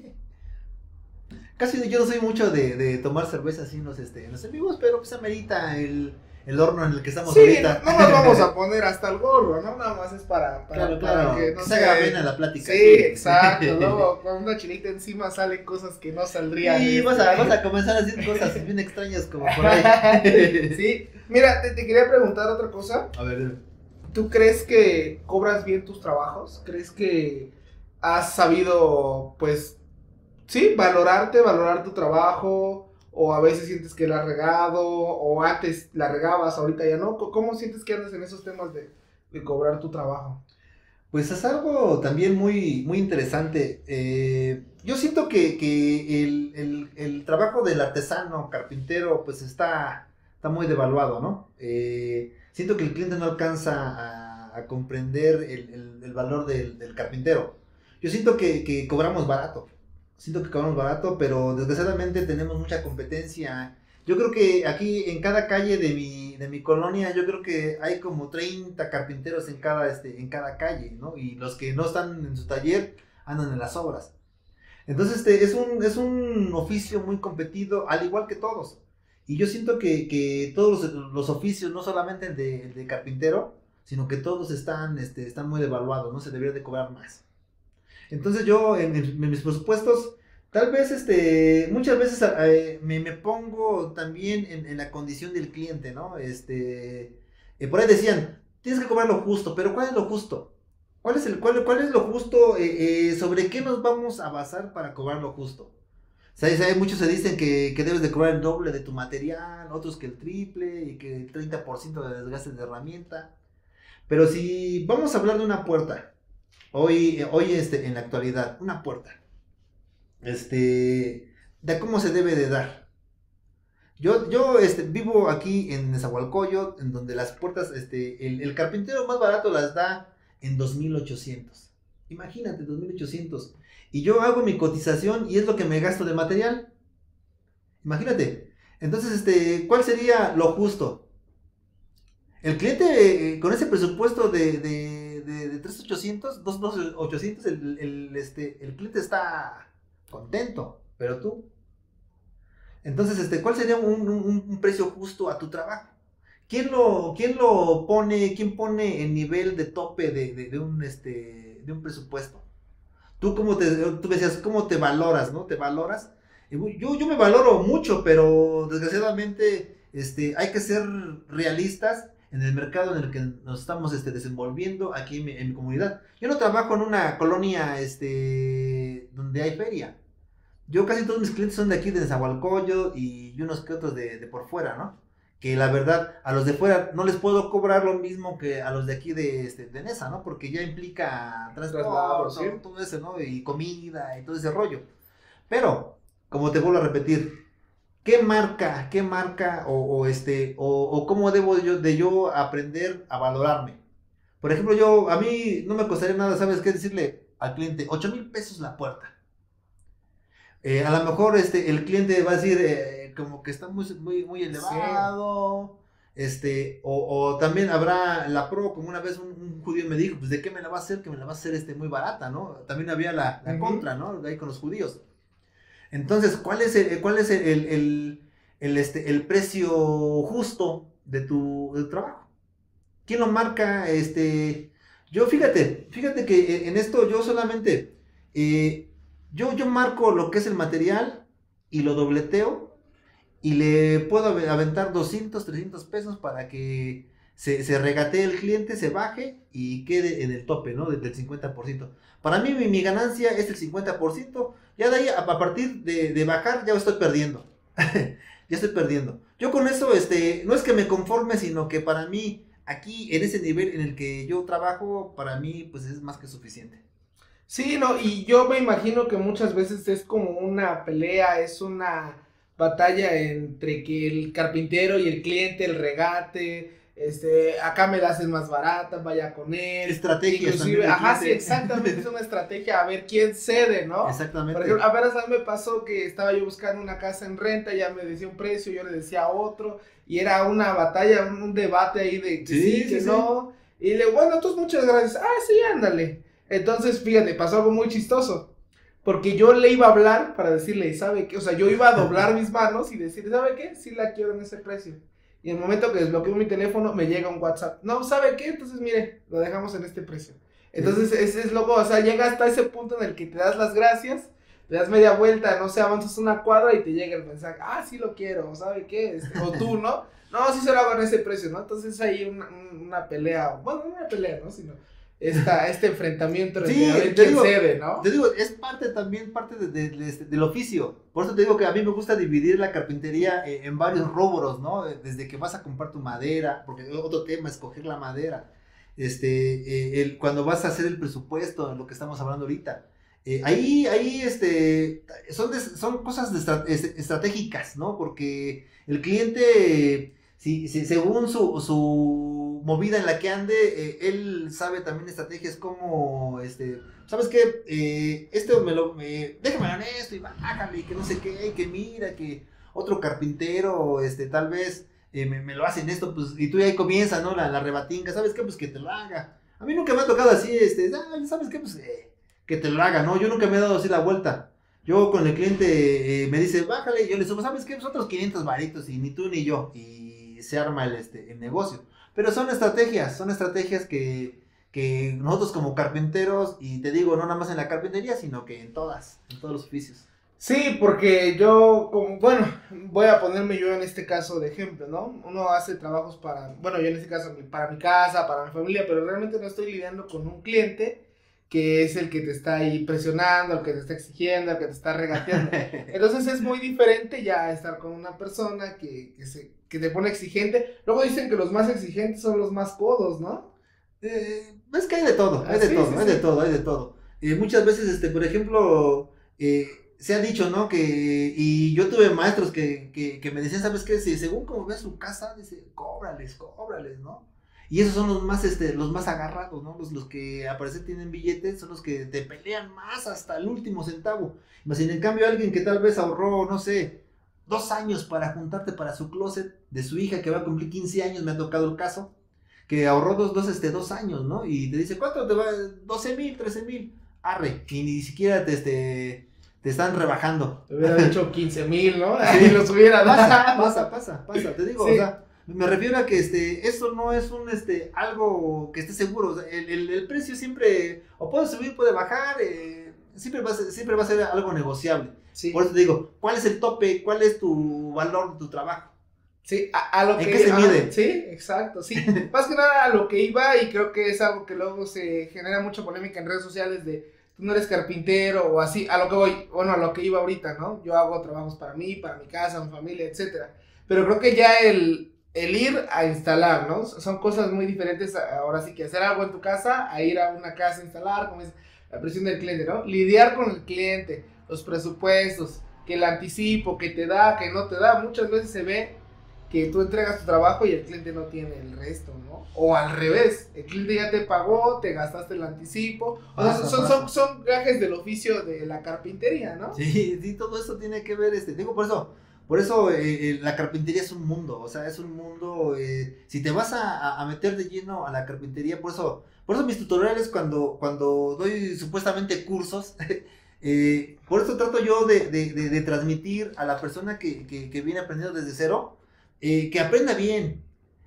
Casi yo no soy mucho de tomar cerveza así en los en vivos, pero pues amerita el horno en el que estamos ahorita. No nos vamos a poner hasta el gorro, ¿no? Nada más es para claro, que no se haga pena la plática. Sí, exacto. Luego con una chinita encima salen cosas que no saldrían. Y vas a comenzar a decir cosas bien extrañas como por ahí. Sí, mira, te quería preguntar otra cosa. A ver, ¿tú crees que cobras bien tus trabajos? ¿Crees que has sabido, pues, sí, valorar tu trabajo? ¿O a veces sientes que la has regado? ¿O antes la regabas, ahorita ya no? ¿Cómo sientes que andas en esos temas de cobrar tu trabajo? Pues es algo también muy, muy interesante. Yo siento que el trabajo del artesano, carpintero, pues está muy devaluado, ¿no? Siento que el cliente no alcanza a comprender el valor del carpintero. Yo siento que cobramos barato. Pero desgraciadamente tenemos mucha competencia. Yo creo que aquí en cada calle de mi colonia, yo creo que hay como 30 carpinteros en cada calle, ¿no? Y los que no están en su taller andan en las obras. Entonces, es un oficio muy competido, al igual que todos. Y yo siento que todos los oficios, no solamente el de carpintero, sino que todos están muy devaluados, ¿no? Se debería de cobrar más. Entonces yo en mis presupuestos, tal vez muchas veces me pongo también en la condición del cliente, ¿no? Por ahí decían, tienes que cobrar lo justo, pero ¿cuál es lo justo? ¿Cuál es lo justo? ¿Sobre qué nos vamos a basar para cobrar lo justo? Muchos se dicen que debes de cobrar el doble de tu material, otros que el triple y que el 30% de desgaste de herramienta. Pero si vamos a hablar de una puerta, hoy en la actualidad, una puerta, de cómo se debe de dar. Yo vivo aquí en Nezahualcóyotl, en donde las puertas, el carpintero más barato las da en 2,800. Imagínate, 2,800. Y yo hago mi cotización y es lo que me gasto de material. Imagínate. Entonces, ¿cuál sería lo justo? El cliente con ese presupuesto de 3,800, 2,800, el cliente está contento, pero tú. Entonces, ¿cuál sería un precio justo a tu trabajo? ¿Quién pone el nivel de tope de un presupuesto? Tú me decías, ¿cómo te valoras, no? ¿Te valoras? Yo me valoro mucho, pero desgraciadamente hay que ser realistas en el mercado en el que nos estamos desenvolviendo aquí en mi comunidad. Yo no trabajo en una colonia donde hay feria. Yo casi todos mis clientes son de aquí, de Nezahualcóyotl, y unos que otros de por fuera, ¿no? Que la verdad, a los de fuera no les puedo cobrar lo mismo que a los de aquí de Neza, ¿no? Porque ya implica transporte, todo eso, ¿no? Y comida y todo ese rollo. Pero, como te vuelvo a repetir, ¿qué marca o cómo debo yo aprender a valorarme? Por ejemplo, a mí no me costaría nada, ¿sabes qué? Decirle al cliente, 8,000 pesos la puerta. A lo mejor el cliente va a decir como que está muy, muy, muy elevado. Sí. O también habrá la pro, como una vez un judío me dijo, pues ¿de qué me la va a hacer? Que me la va a hacer muy barata, ¿no? También había la contra, ¿no? Ahí con los judíos. Entonces, ¿cuál es el precio justo de tu trabajo? ¿Quién lo marca? Yo fíjate que en esto yo solamente yo marco lo que es el material y lo dobleteo y le puedo aventar 200, 300 pesos para que se regatee el cliente, se baje y quede en el tope, ¿no? Del 50%. Para mí mi ganancia es el 50%, ya de ahí a partir de bajar ya estoy perdiendo. Ya estoy perdiendo. Yo con eso, no es que me conforme, sino que para mí, aquí, en ese nivel en el que yo trabajo, para mí, pues es más que suficiente. Sí, no, y yo me imagino que muchas veces es como una pelea, es una batalla entre que el carpintero y el cliente, el regate, acá me la hacen más barata, vaya con él. Estrategias Inclusive, también. ajá, sí, exactamente, es una estrategia a ver quién cede, ¿no? Exactamente. Por ejemplo, apenas a mí me pasó que estaba yo buscando una casa en renta, ya me decía un precio, yo le decía otro, y era una batalla, un debate ahí de que sí, que no, y le digo, bueno, entonces muchas gracias, sí, ándale. Entonces, fíjate, pasó algo muy chistoso, porque yo le iba a hablar para decirle, ¿sabe qué? O sea, yo iba a doblar mis manos y decirle, ¿sabe qué? Sí la quiero en ese precio. Y en el momento que desbloqueo mi teléfono, me llega un WhatsApp. No, ¿sabe qué? Entonces, mire, lo dejamos en este precio. Entonces, es loco, o sea, llega hasta ese punto en el que te das las gracias, te das media vuelta, no sé, avanzas una cuadra y te llega el mensaje, sí lo quiero, ¿sabe qué? O tú, ¿no? No, sí se lo hago en ese precio, ¿no? Entonces hay una pelea, bueno, no una pelea, ¿no? Sino este enfrentamiento de a ver quién cede, ¿no? Te digo, es parte del oficio. Por eso te digo que a mí me gusta dividir la carpintería en varios rubros, ¿no? Desde que vas a comprar tu madera, porque otro tema es escoger la madera. Cuando vas a hacer el presupuesto, en lo que estamos hablando ahorita. Ahí son cosas estratégicas, ¿no? Porque el cliente, si según su movida en la que ande, él sabe también estrategias como, ¿sabes qué? Déjame en esto y bájale, que no sé qué, que mira, que otro carpintero, tal vez me lo hacen esto, pues, y tú ya ahí comienza, ¿no? La rebatinga, ¿sabes qué? Pues que te lo haga. A mí nunca me ha tocado así, ¿sabes qué? Pues, que te lo haga, ¿no? Yo nunca me he dado así la vuelta. Yo con el cliente me dice, bájale, y yo le subo, ¿sabes qué? Pues otros 500 varitos, y ni tú ni yo, y se arma el negocio. Pero son estrategias que nosotros como carpinteros, y te digo, no nada más en la carpintería, sino que en todos los oficios. Sí, porque yo, bueno, voy a ponerme yo en este caso de ejemplo, ¿no? Uno hace trabajos bueno, yo en este caso para mi casa, para mi familia, pero realmente no estoy lidiando con un cliente que es el que te está ahí presionando, el que te está exigiendo, el que te está regateando. Entonces es muy diferente ya estar con una persona que te pone exigente. Luego dicen que los más exigentes son los más codos, ¿no? Es que hay de todo, hay de todo. Muchas veces, por ejemplo, se ha dicho, ¿no? Y yo tuve maestros que me decían, ¿sabes qué? Si según como ve su casa, dice, cóbrales, ¿no? Y esos son los más agarrados, ¿no? Los que a parecer tienen billetes son los que te pelean más hasta el último centavo. Sin en cambio alguien que tal vez ahorró, no sé, 2 años para juntarte para su closet de su hija que va a cumplir 15 años, me ha tocado el caso, que ahorró 2 años, ¿no? Y te dice, ¿cuánto te va? 12,000, 13,000, arre, y ni siquiera te están rebajando. Te hubiera dicho 15,000, ¿no? Ahí los hubiera dado. Pasa, te digo, sí. O sea, me refiero a que eso no es algo que esté seguro. O sea, el precio siempre, o puede subir, puede bajar, siempre va a ser algo negociable. Sí. Por eso te digo, ¿cuál es el tope? ¿Cuál es tu valor de tu trabajo? Sí, a lo que... ¿En qué se mide? Sí, exacto, sí. Más que nada a lo que iba, y creo que es algo que luego se genera mucha polémica en redes sociales de tú no eres carpintero o así, a lo que voy, bueno, a lo que iba ahorita, ¿no? Yo hago trabajos para mí, para mi casa, mi familia, etcétera. Pero creo que ya el ir a instalar, ¿no? Son cosas muy diferentes, ahora sí que hacer algo en tu casa, a ir a una casa a instalar, como es la presión del cliente, ¿no? Lidiar con el cliente, los presupuestos, que el anticipo, que te da, que no te da, muchas veces se ve que tú entregas tu trabajo y el cliente no tiene el resto, ¿no? O al revés, el cliente ya te pagó, te gastaste el anticipo. O sea, son gajes del oficio de la carpintería, ¿no? Sí, todo eso tiene que ver, digo, por eso la carpintería es un mundo, o sea, es un mundo, si te vas a meter de lleno a la carpintería, por eso mis tutoriales cuando doy supuestamente cursos, por eso trato yo de transmitir a la persona que viene aprendiendo desde cero, que aprenda bien,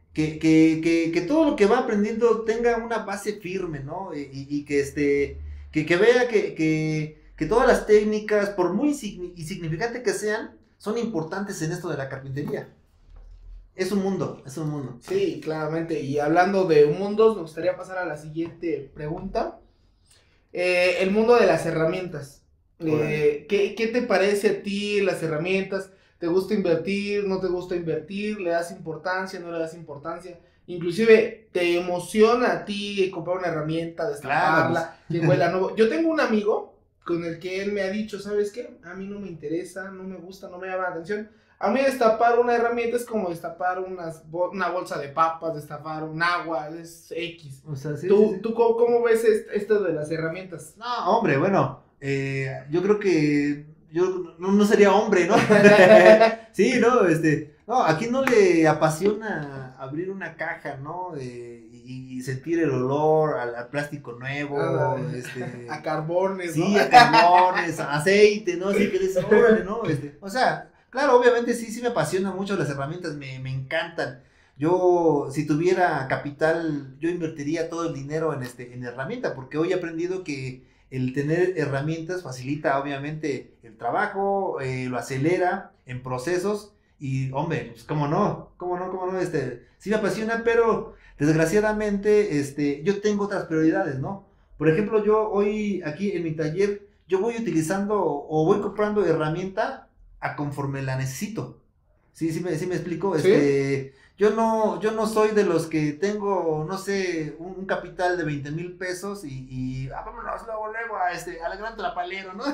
que todo lo que va aprendiendo tenga una base firme, ¿no? Y que vea que todas las técnicas, por muy insignificante que sean, son importantes en esto de la carpintería. Es un mundo, es un mundo. Sí, claramente. Y hablando de mundos, me gustaría pasar a la siguiente pregunta. El mundo de las herramientas. ¿Qué te parece a ti las herramientas? ¿Te gusta invertir? ¿No te gusta invertir? ¿Le das importancia? ¿No le das importancia? Inclusive, ¿te emociona a ti comprar una herramienta, destaparla, que huela nuevo? Yo tengo un amigo con el que él me ha dicho, ¿sabes qué? A mí no me interesa, no me gusta, no me llama la atención. A mí destapar una herramienta es como destapar una bolsa de papas, destapar un agua, es X. O sea, sí, ¿Tú, sí, sí. tú cómo ves esto de las herramientas? No, hombre, bueno, yo creo que yo no sería hombre, ¿no? Sí, no, no, ¿a quién no le apasiona abrir una caja, ¿no? Y sentir el olor al plástico nuevo, A carbones, sí, ¿no? a carbones, a aceite, ¿no? Así que dices, órale, ¿no? O sea, claro, obviamente sí me apasionan mucho las herramientas, me encantan. Yo, si tuviera capital, yo invertiría todo el dinero en herramienta, porque hoy he aprendido que el tener herramientas facilita obviamente el trabajo, lo acelera en procesos y, hombre, pues cómo no, sí me apasiona, pero desgraciadamente, yo tengo otras prioridades, ¿no? Por ejemplo, yo hoy aquí en mi taller, yo voy utilizando o voy comprando herramienta a conforme la necesito. Sí me explico, ¿Sí? yo no soy de los que tengo, no sé, un capital de 20,000 pesos y vámonos luego a la gran Trapalero, ¿no?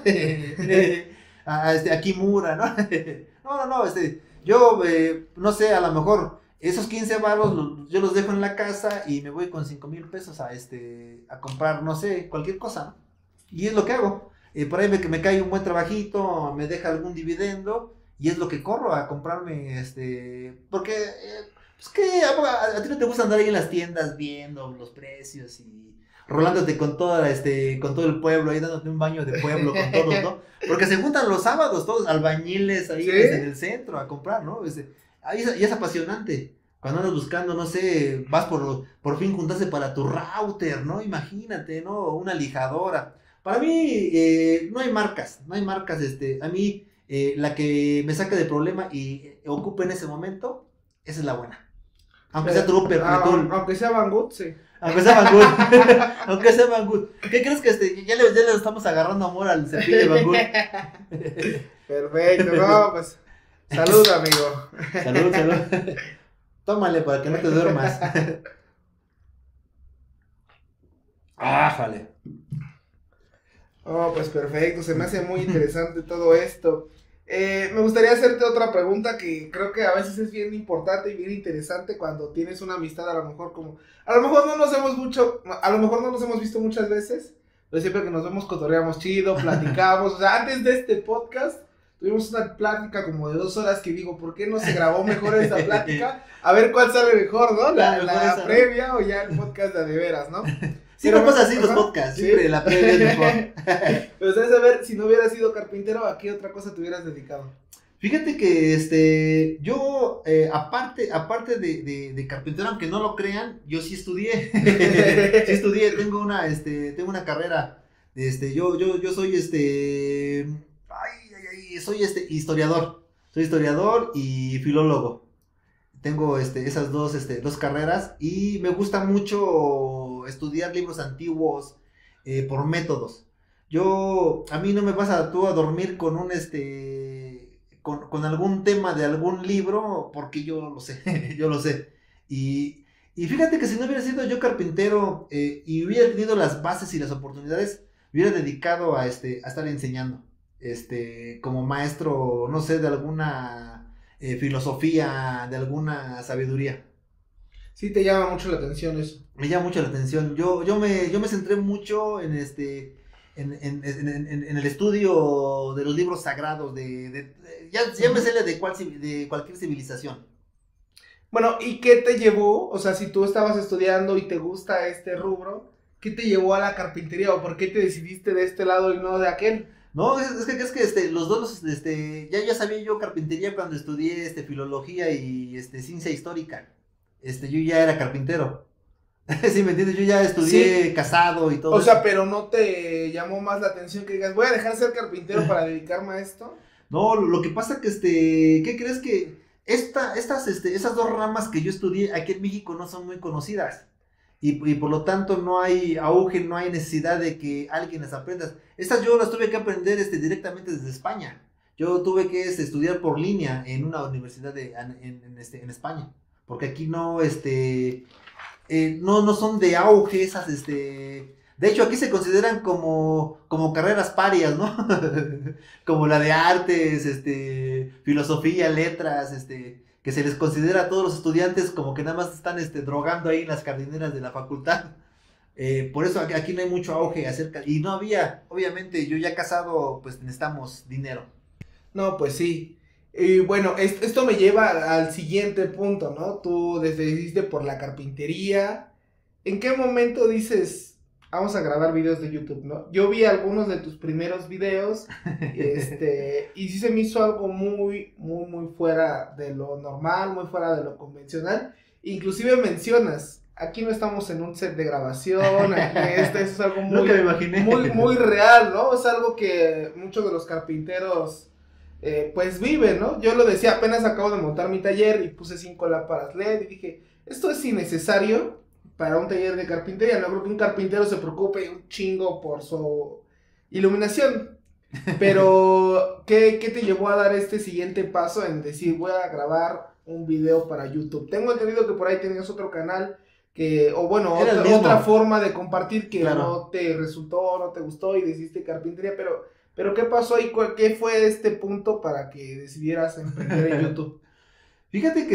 A Kimura, ¿no? No, yo, no sé, a lo mejor esos 15 varos yo los dejo en la casa y me voy con 5,000 pesos a comprar, no sé, cualquier cosa, ¿no? Y es lo que hago. Por ahí me cae un buen trabajito, me deja algún dividendo y es lo que corro a comprarme, porque pues que a ti no te gusta andar ahí en las tiendas viendo los precios y rolándote con con todo el pueblo, ahí dándote un baño de pueblo con todos, ¿no? Porque se juntan los sábados todos albañiles ahí ¿Sí? en el centro a comprar, ¿no? Ahí y es apasionante. Cuando andas buscando, no sé, vas por fin juntarse para tu router, ¿no? Imagínate, ¿no? Una lijadora. Para mí, no hay marcas, a mí, la que me saca de problema y ocupe en ese momento, esa es la buena. Aunque sea Trooper, Pletoon. Aunque sea Banggood, sí. Aunque sea Banggood. Aunque sea Banggood. ¿Qué crees que ya le estamos agarrando amor al cepillo de Banggood? Perfecto, no, pues. Salud, amigo. Salud. Tómale para que no te duermas. Jale. Oh, pues perfecto, se me hace muy interesante todo esto. Me gustaría hacerte otra pregunta que creo que a veces es bien importante y bien interesante cuando tienes una amistad, a lo mejor no nos hemos a lo mejor no nos hemos visto muchas veces, pero siempre que nos vemos cotorreamos chido, platicamos, o sea, antes de este podcast tuvimos una plática como de 2 horas que digo, ¿por qué no se grabó mejor esta plática? A ver cuál sale mejor, ¿no? La previa o ya el podcast de veras, ¿no? Siempre pasa así los podcasts, siempre la previa es mejor. Pero ustedes saber, si no hubieras sido carpintero, ¿a qué otra cosa te hubieras dedicado? Fíjate que yo, aparte de carpintero, aunque no lo crean, yo sí estudié. Sí estudié, tengo una carrera. Yo soy soy historiador. Soy historiador y filólogo. Tengo esas dos carreras y me gusta mucho estudiar libros antiguos por métodos. A mí no me vas tú a dormir con con algún tema de algún libro porque yo lo sé, yo lo sé. Y fíjate que si no hubiera sido yo carpintero y hubiera tenido las bases y las oportunidades, me hubiera dedicado a estar enseñando, como maestro, no sé, de alguna filosofía, de alguna sabiduría. Sí te llama mucho la atención eso. Me llama mucho la atención. Yo me centré mucho en en el estudio de los libros sagrados, ya me sé de cualquier civilización. Bueno, ¿y qué te llevó? O sea, si tú estabas estudiando y te gusta este rubro, ¿qué te llevó a la carpintería o por qué te decidiste de este lado y no de aquel? No, es que los dos, ya sabía yo carpintería cuando estudié, filología y, ciencia histórica. Yo ya era carpintero. ¿Sí me entiendes? Yo ya estudié casado y todo eso. O sea, eso. pero ¿no te llamó más la atención que digas, voy a dejar de ser carpintero para dedicarme a esto? No, lo que pasa que, ¿qué crees que esas dos ramas que yo estudié aquí en México no son muy conocidas. Y por lo tanto no hay auge, no hay necesidad de que alguien las aprenda. Estas yo las tuve que aprender directamente desde España. Yo tuve que estudiar por línea en una universidad en España. Porque aquí no son de auge esas. De hecho, aquí se consideran como carreras parias, ¿no? Como la de artes, filosofía, letras, que se les considera a todos los estudiantes como que nada más están drogando ahí en las jardineras de la facultad. Por eso aquí no hay mucho auge y no había, obviamente, yo ya casado, pues necesitamos dinero. No, pues sí. Y bueno, esto me lleva al siguiente punto, ¿no? Tú decidiste por la carpintería. ¿En qué momento dices, vamos a grabar videos de YouTube, ¿no? Yo vi algunos de tus primeros videos, y sí se me hizo algo muy, muy, muy fuera de lo normal, muy fuera de lo convencional. Inclusive mencionas, aquí no estamos en un set de grabación, aquí eso es algo muy, Nunca me imaginé. muy, muy real, ¿no? Es algo que muchos de los carpinteros pues viven, ¿no? Yo lo decía, apenas acabo de montar mi taller y puse 5 lámparas LED y dije, esto es innecesario para un taller de carpintería. No creo que un carpintero se preocupe un chingo por su iluminación. Pero, ¿qué te llevó a dar este siguiente paso en decir, voy a grabar un video para YouTube? Tengo entendido que por ahí tenías otro canal o bueno, otra forma de compartir que claro, no te resultó, no te gustó y decidiste carpintería, pero ¿qué pasó ahí? ¿Qué fue este punto para que decidieras emprender en YouTube? Fíjate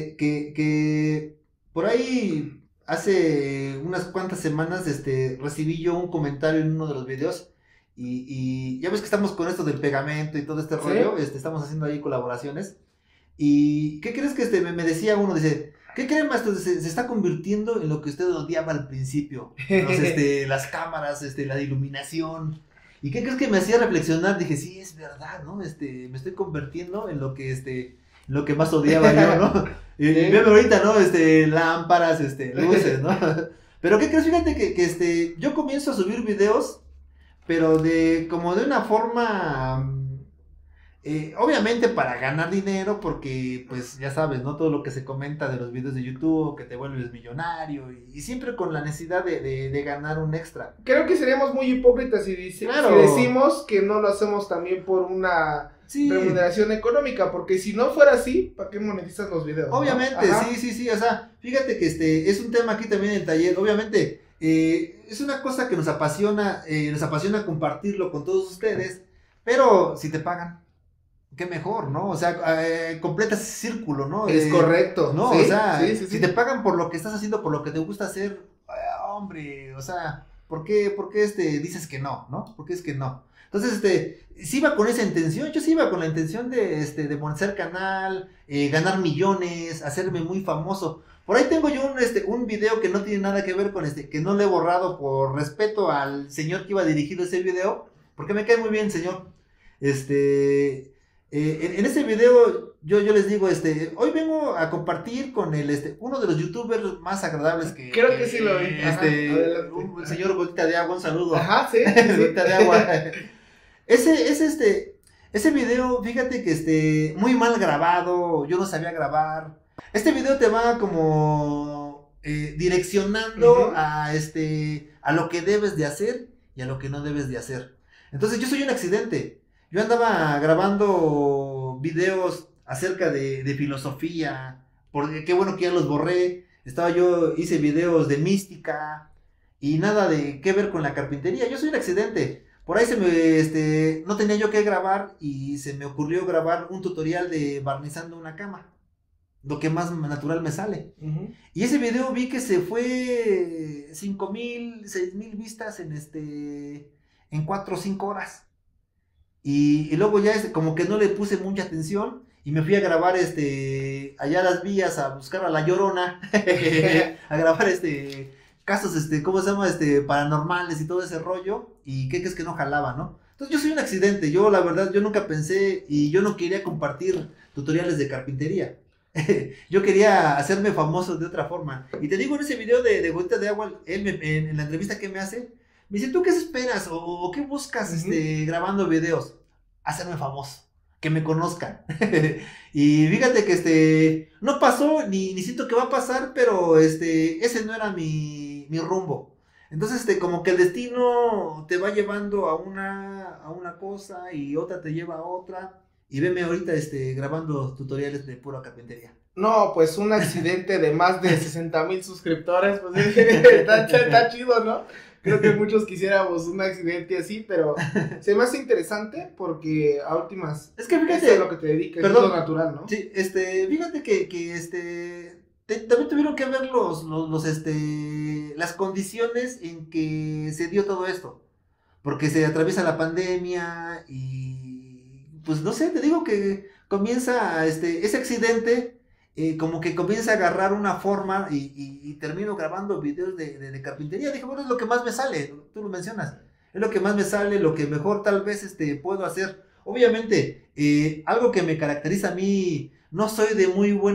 que por ahí hace unas cuantas semanas recibí yo un comentario en uno de los videos y ya ves que estamos con esto del pegamento y todo este rollo, estamos haciendo ahí colaboraciones. ¿Y qué crees que me decía uno? Dice, ¿qué creen, maestro? Se está convirtiendo en lo que usted odiaba al principio. Las cámaras, la iluminación. ¿Y qué crees que me hacía reflexionar? Dije, sí, es verdad, ¿no? Me estoy convirtiendo en lo que más odiaba yo, ¿no? Y veo ahorita, ¿no? Lámparas, luces, ¿no? Pero ¿qué crees? Fíjate que yo comienzo a subir videos, pero como de una forma, obviamente para ganar dinero, porque pues ya sabes, ¿no? Todo lo que se comenta de los videos de YouTube, que te vuelves millonario, y siempre con la necesidad de ganar un extra. Creo que seríamos muy hipócritas si decimos que no lo hacemos también por una remuneración económica, porque si no fuera así, ¿para qué monetizas los videos? Obviamente, ¿no? Sí, o sea, fíjate que es un tema aquí también en el taller, obviamente, es una cosa que nos apasiona compartirlo con todos ustedes, pero si te pagan, qué mejor, ¿no? O sea, completas ese círculo, ¿no? Es correcto, ¿no? Sí, o sea, si te pagan por lo que estás haciendo, por lo que te gusta hacer, hombre, o sea, ¿por qué dices que no, ¿no? ¿Por qué es que no? Entonces, sí iba con esa intención, yo sí iba con la intención de monetizar canal, ganar millones, hacerme muy famoso. Por ahí tengo yo un video que no tiene nada que ver con que no lo he borrado por respeto al señor que iba dirigido ese video, porque me cae muy bien el señor. En ese video yo les digo, hoy vengo a compartir con uno de los youtubers más agradables que... Creo que sí lo vi. Un señor Gotita de Agua, un saludo. Ajá, sí. Gotita de Agua. Ese video, fíjate que muy mal grabado, yo no sabía grabar. Este video te va como direccionando a lo que debes de hacer y a lo que no debes de hacer. Entonces yo soy un accidente. Yo andaba grabando videos acerca de filosofía, porque qué bueno que ya los borré. Hice videos de mística y nada de qué ver con la carpintería. Yo soy un accidente. Por ahí no tenía yo que grabar y se me ocurrió grabar un tutorial de barnizando una cama. Lo que más natural me sale. Uh-huh. Y ese video vi que se fue 5,000, 6,000 vistas en 4 o 5 horas. Y luego ya como que no le puse mucha atención y me fui a grabar allá a las vías a buscar a la Llorona a grabar casos ¿cómo se llama? Paranormales y todo ese rollo, y qué es que no jalaba, ¿no? Entonces yo soy un accidente, yo la verdad yo nunca pensé y yo no quería compartir tutoriales de carpintería. Yo quería hacerme famoso de otra forma. Y te digo, en ese video de Gotita de Agua, él en la entrevista que me hace, me dice, ¿tú qué esperas? ¿O qué buscas grabando videos? Hacerme famoso. que me conozcan. Y fíjate que no pasó, ni siento que va a pasar, pero ese no era mi rumbo. Entonces, como que el destino te va llevando a una cosa y otra te lleva a otra. Y veme ahorita, grabando tutoriales de pura carpintería. No, pues un accidente de más de 60,000 suscriptores, pues está chido, ¿no? Creo que muchos quisiéramos un accidente así, pero se me hace interesante porque a últimas, Es que eso fíjate, es lo que te dedicas, perdón, es lo natural, ¿no? sí, fíjate que también tuvieron que ver las condiciones en que se dio todo esto. Porque se atraviesa la pandemia y pues no sé, te digo que comienza ese accidente, como que comienza a agarrar una forma y termino grabando videos de carpintería. Dije, bueno, es lo que más me sale, tú lo mencionas, es lo que más me sale, lo que mejor tal vez puedo hacer. Obviamente, algo que me caracteriza a mí, no soy de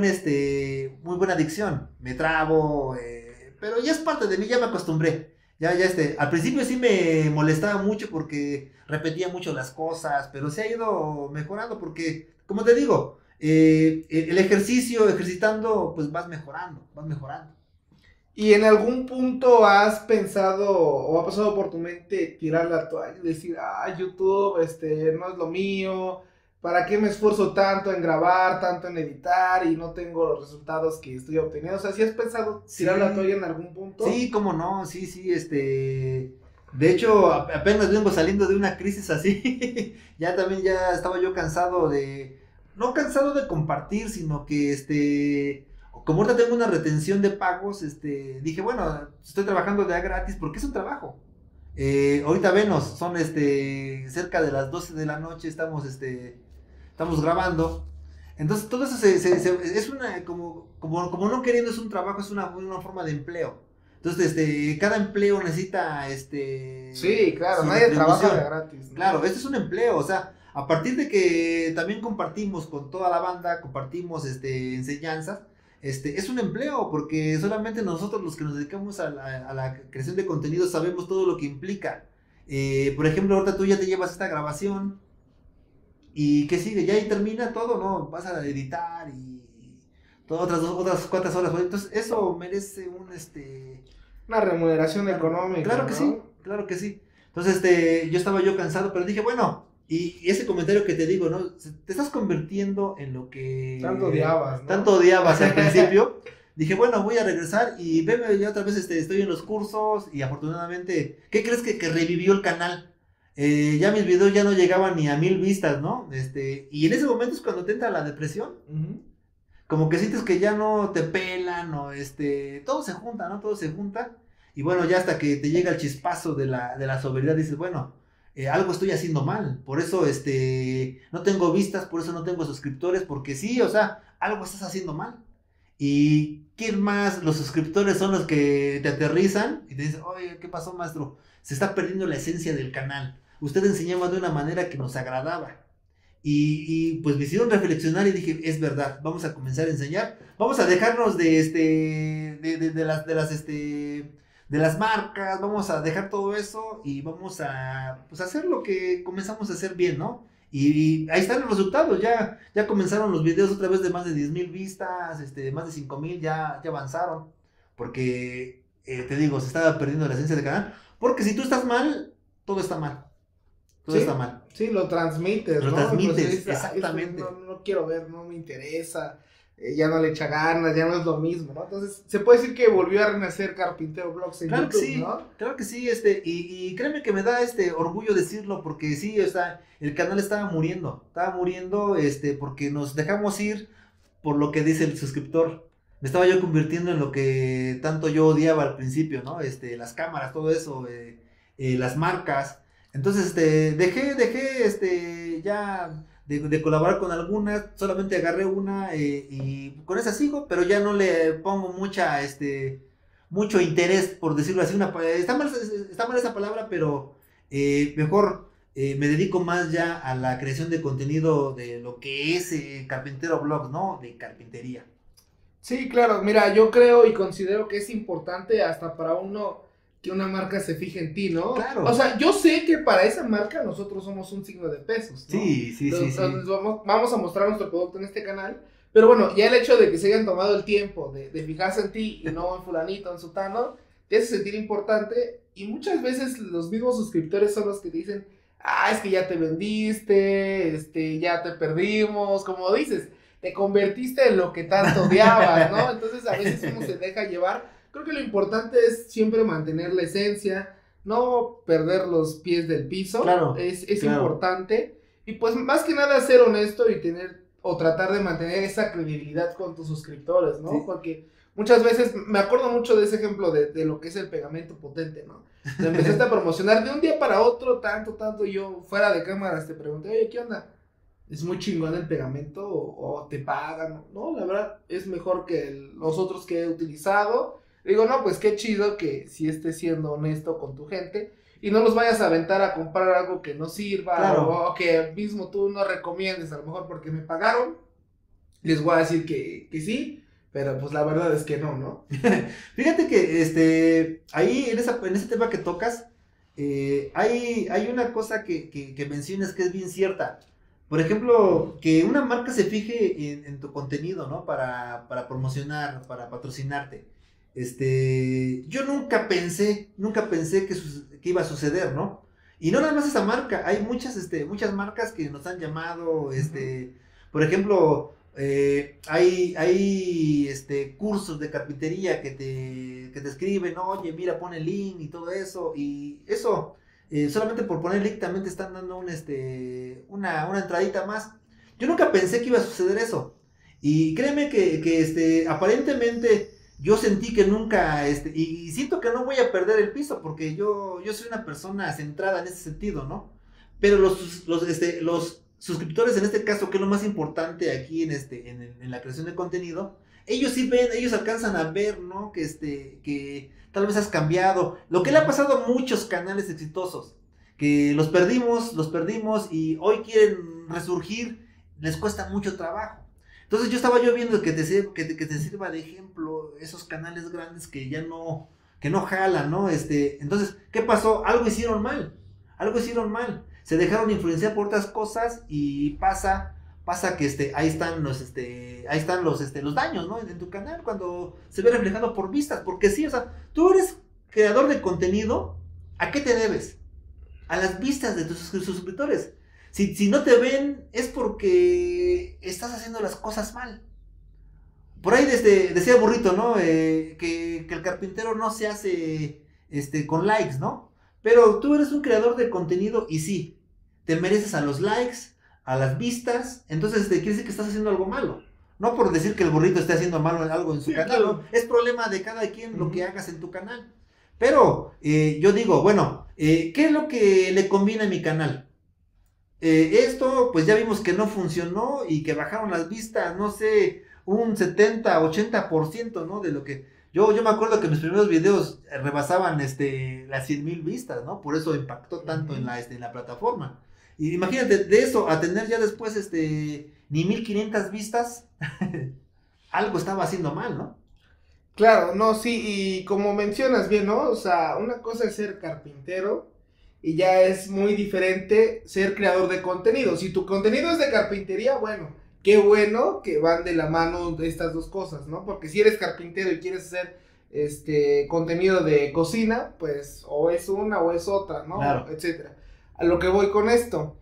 muy buena dicción, me trabo, pero ya es parte de mí, ya me acostumbré. Ya, al principio sí me molestaba mucho porque repetía mucho las cosas, pero se ha ido mejorando porque, como te digo, el ejercicio, ejercitando, pues vas mejorando, vas mejorando. ¿Y en algún punto has pensado o ha pasado por tu mente tirar la toalla y decir, YouTube, no es lo mío, ¿para qué me esfuerzo tanto en grabar, tanto en editar y no tengo los resultados que estoy obteniendo? O sea, ¿sí has pensado tirar la toalla en algún punto? Sí, cómo no, sí, de hecho, apenas vengo saliendo de una crisis así, ya estaba yo cansado no cansado de compartir, sino que como ahorita tengo una retención de pagos, dije, bueno, estoy trabajando de a gratis porque es un trabajo. Ahorita venos, son cerca de las 12 de la noche, estamos grabando. Entonces todo eso es como no queriendo, es un trabajo, es una forma de empleo. Entonces, cada empleo necesita, Sí, claro, su nadie trabaja retribución. de gratis, ¿no? Claro, este es un empleo, o sea, a partir de que también compartimos con toda la banda, compartimos, enseñanzas, es un empleo, porque solamente nosotros los que nos dedicamos a la creación de contenido sabemos todo lo que implica. Por ejemplo, ahorita tú ya te llevas esta grabación, ¿y qué sigue? Ya ahí termina todo, ¿no? Vas a editar y otras cuantas horas. Entonces, eso merece Una remuneración claro, económica, claro que ¿no? sí, claro que sí. Entonces, yo estaba yo cansado, pero dije, bueno, y ese comentario que te digo, ¿no? Te estás convirtiendo en lo que Tanto odiabas, ¿no? tanto odiabas al principio. Dije, bueno, voy a regresar y veme, ya otra vez estoy en los cursos y afortunadamente, ¿qué crees que revivió el canal? Ya mis videos ya no llegaban ni a 1000 vistas, ¿no? Y en ese momento es cuando te entra la depresión. Ujú. Como que sientes que ya no te pelan o todo se junta, ¿no? Todo se junta. Y bueno, ya hasta que te llega el chispazo de la sobriedad, dices, bueno, algo estoy haciendo mal. Por eso, no tengo vistas, por eso no tengo suscriptores, porque sí, o sea, algo estás haciendo mal. Y ¿quién más? Los suscriptores son los que te aterrizan y te dicen, oye, ¿qué pasó, maestro? Se está perdiendo la esencia del canal. Usted enseñaba de una manera que nos agradaba. Pues me hicieron reflexionar y dije, es verdad, vamos a comenzar a enseñar, vamos a dejarnos de las marcas, vamos a dejar todo eso y vamos a pues hacer lo que comenzamos a hacer bien, ¿no? Y ahí están los resultados, ya comenzaron los videos otra vez de más de 10,000 vistas, de más de 5,000, ya avanzaron, porque te digo, se estaba perdiendo la esencia del canal, porque si tú estás mal, todo está mal. Todo Sí, está mal. sí, lo transmites, Lo ¿no? transmites, Pues dices, exactamente. no quiero ver, no me interesa, ya no le echa ganas, ya no es lo mismo, ¿no? Entonces, se puede decir que volvió a renacer Carpintero Vlogs en Claro que YouTube, sí, ¿no? claro que sí, y créeme que me da orgullo decirlo, porque sí, el canal estaba muriendo, porque nos dejamos ir por lo que dice el suscriptor. Me estaba yo convirtiendo en lo que tanto yo odiaba al principio, ¿no? Las cámaras, todo eso, las marcas. Entonces, dejé, ya de colaborar con algunas, solamente agarré una, y con esa sigo, pero ya no le pongo mucho interés, por decirlo así. Está mal esa palabra, pero mejor me dedico más ya a la creación de contenido de lo que es Carpintero Vlogs, ¿no? De carpintería. Sí, claro, mira, yo creo y considero que es importante hasta para uno que una marca se fije en ti, ¿no? Claro. O sea, yo sé que para esa marca nosotros somos un signo de pesos, ¿no? Sí. Entonces vamos a mostrar nuestro producto en este canal, pero bueno, ya el hecho de que se hayan tomado el tiempo de fijarse en ti y no en fulanito, en sutano, te hace sentir importante y muchas veces los mismos suscriptores son los que te dicen, es que ya te vendiste, ya te perdimos, como dices, te convertiste en lo que tanto odiabas, ¿no? Entonces a veces uno se deja llevar. Creo que lo importante es siempre mantener la esencia, no perder los pies del piso, Claro, es claro. importante, y pues más que nada ser honesto y tener, o tratar de mantener esa credibilidad con tus suscriptores, ¿no? Sí. Porque muchas veces, me acuerdo mucho de ese ejemplo de lo que es el pegamento potente, ¿no? Te empezaste a promocionar de un día para otro, tanto, y yo fuera de cámaras te pregunté, oye, ¿qué onda? ¿Es muy chingón el pegamento o te pagan? No, la verdad es mejor que los otros que he utilizado. Digo, no, pues qué chido que si estés siendo honesto con tu gente y no los vayas a aventar a comprar algo que no sirva, Claro. o que mismo tú no recomiendes, a lo mejor porque me pagaron. Les voy a decir que sí, pero pues la verdad es que no. Fíjate que ahí en ese tema que tocas, hay una cosa que mencionas que es bien cierta. Por ejemplo, que una marca se fije en tu contenido, ¿no? Para promocionar, para patrocinarte. Yo nunca pensé que iba a suceder, ¿no? Y no nada más esa marca, hay muchas marcas que nos han llamado, por ejemplo, hay cursos de carpintería que te escriben, oye, mira, pon el link y todo eso, y eso, solamente por poner el link también te están dando una entradita más. Yo nunca pensé que iba a suceder eso, y créeme que aparentemente yo sentí que nunca, y siento que no voy a perder el piso, porque yo soy una persona centrada en ese sentido, ¿no? Pero los suscriptores en este caso, que es lo más importante aquí en la creación de contenido, ellos sí ven, ellos alcanzan a ver, ¿no? Que tal vez has cambiado. Lo que le ha pasado a muchos canales exitosos, que los perdimos y hoy quieren resurgir, les cuesta mucho trabajo. Entonces yo estaba viendo que te sirva de ejemplo esos canales grandes que ya no jalan, ¿no? Entonces, ¿qué pasó? Algo hicieron mal. Se dejaron influenciar por otras cosas y pasa que ahí están los daños, ¿no? En tu canal, cuando se ve reflejado por vistas, porque sí, o sea, tú eres creador de contenido, ¿a qué te debes? A las vistas de tus suscriptores. Si no te ven es porque estás haciendo las cosas mal. Por ahí decía Burrito, ¿no? Que el carpintero no se hace con likes, ¿no? Pero tú eres un creador de contenido y sí, te mereces a los likes, a las vistas, entonces quiere decir que estás haciendo algo malo. No por decir que el Burrito esté haciendo malo algo en su canal, claro. ¿no? Es problema de cada quien lo que hagas en tu canal. Pero yo digo, bueno, ¿qué es lo que le conviene a mi canal? Esto, pues ya vimos que no funcionó y que bajaron las vistas, no sé, un 70, 80%, ¿no? De lo que... Yo me acuerdo que mis primeros videos rebasaban las 100,000 vistas, ¿no? Por eso impactó tanto en la plataforma. Y imagínate, de eso a tener ya después ni 1,500 vistas, algo estaba haciendo mal, ¿no? Claro, no, sí, y como mencionas bien, ¿no? O sea, una cosa es ser carpintero y ya es muy diferente ser creador de contenido. Si tu contenido es de carpintería, bueno, qué bueno que van de la mano de estas dos cosas, ¿no? Porque si eres carpintero y quieres hacer contenido de cocina, pues o es una o es otra, ¿no? Claro. Etcétera. A lo que voy con esto,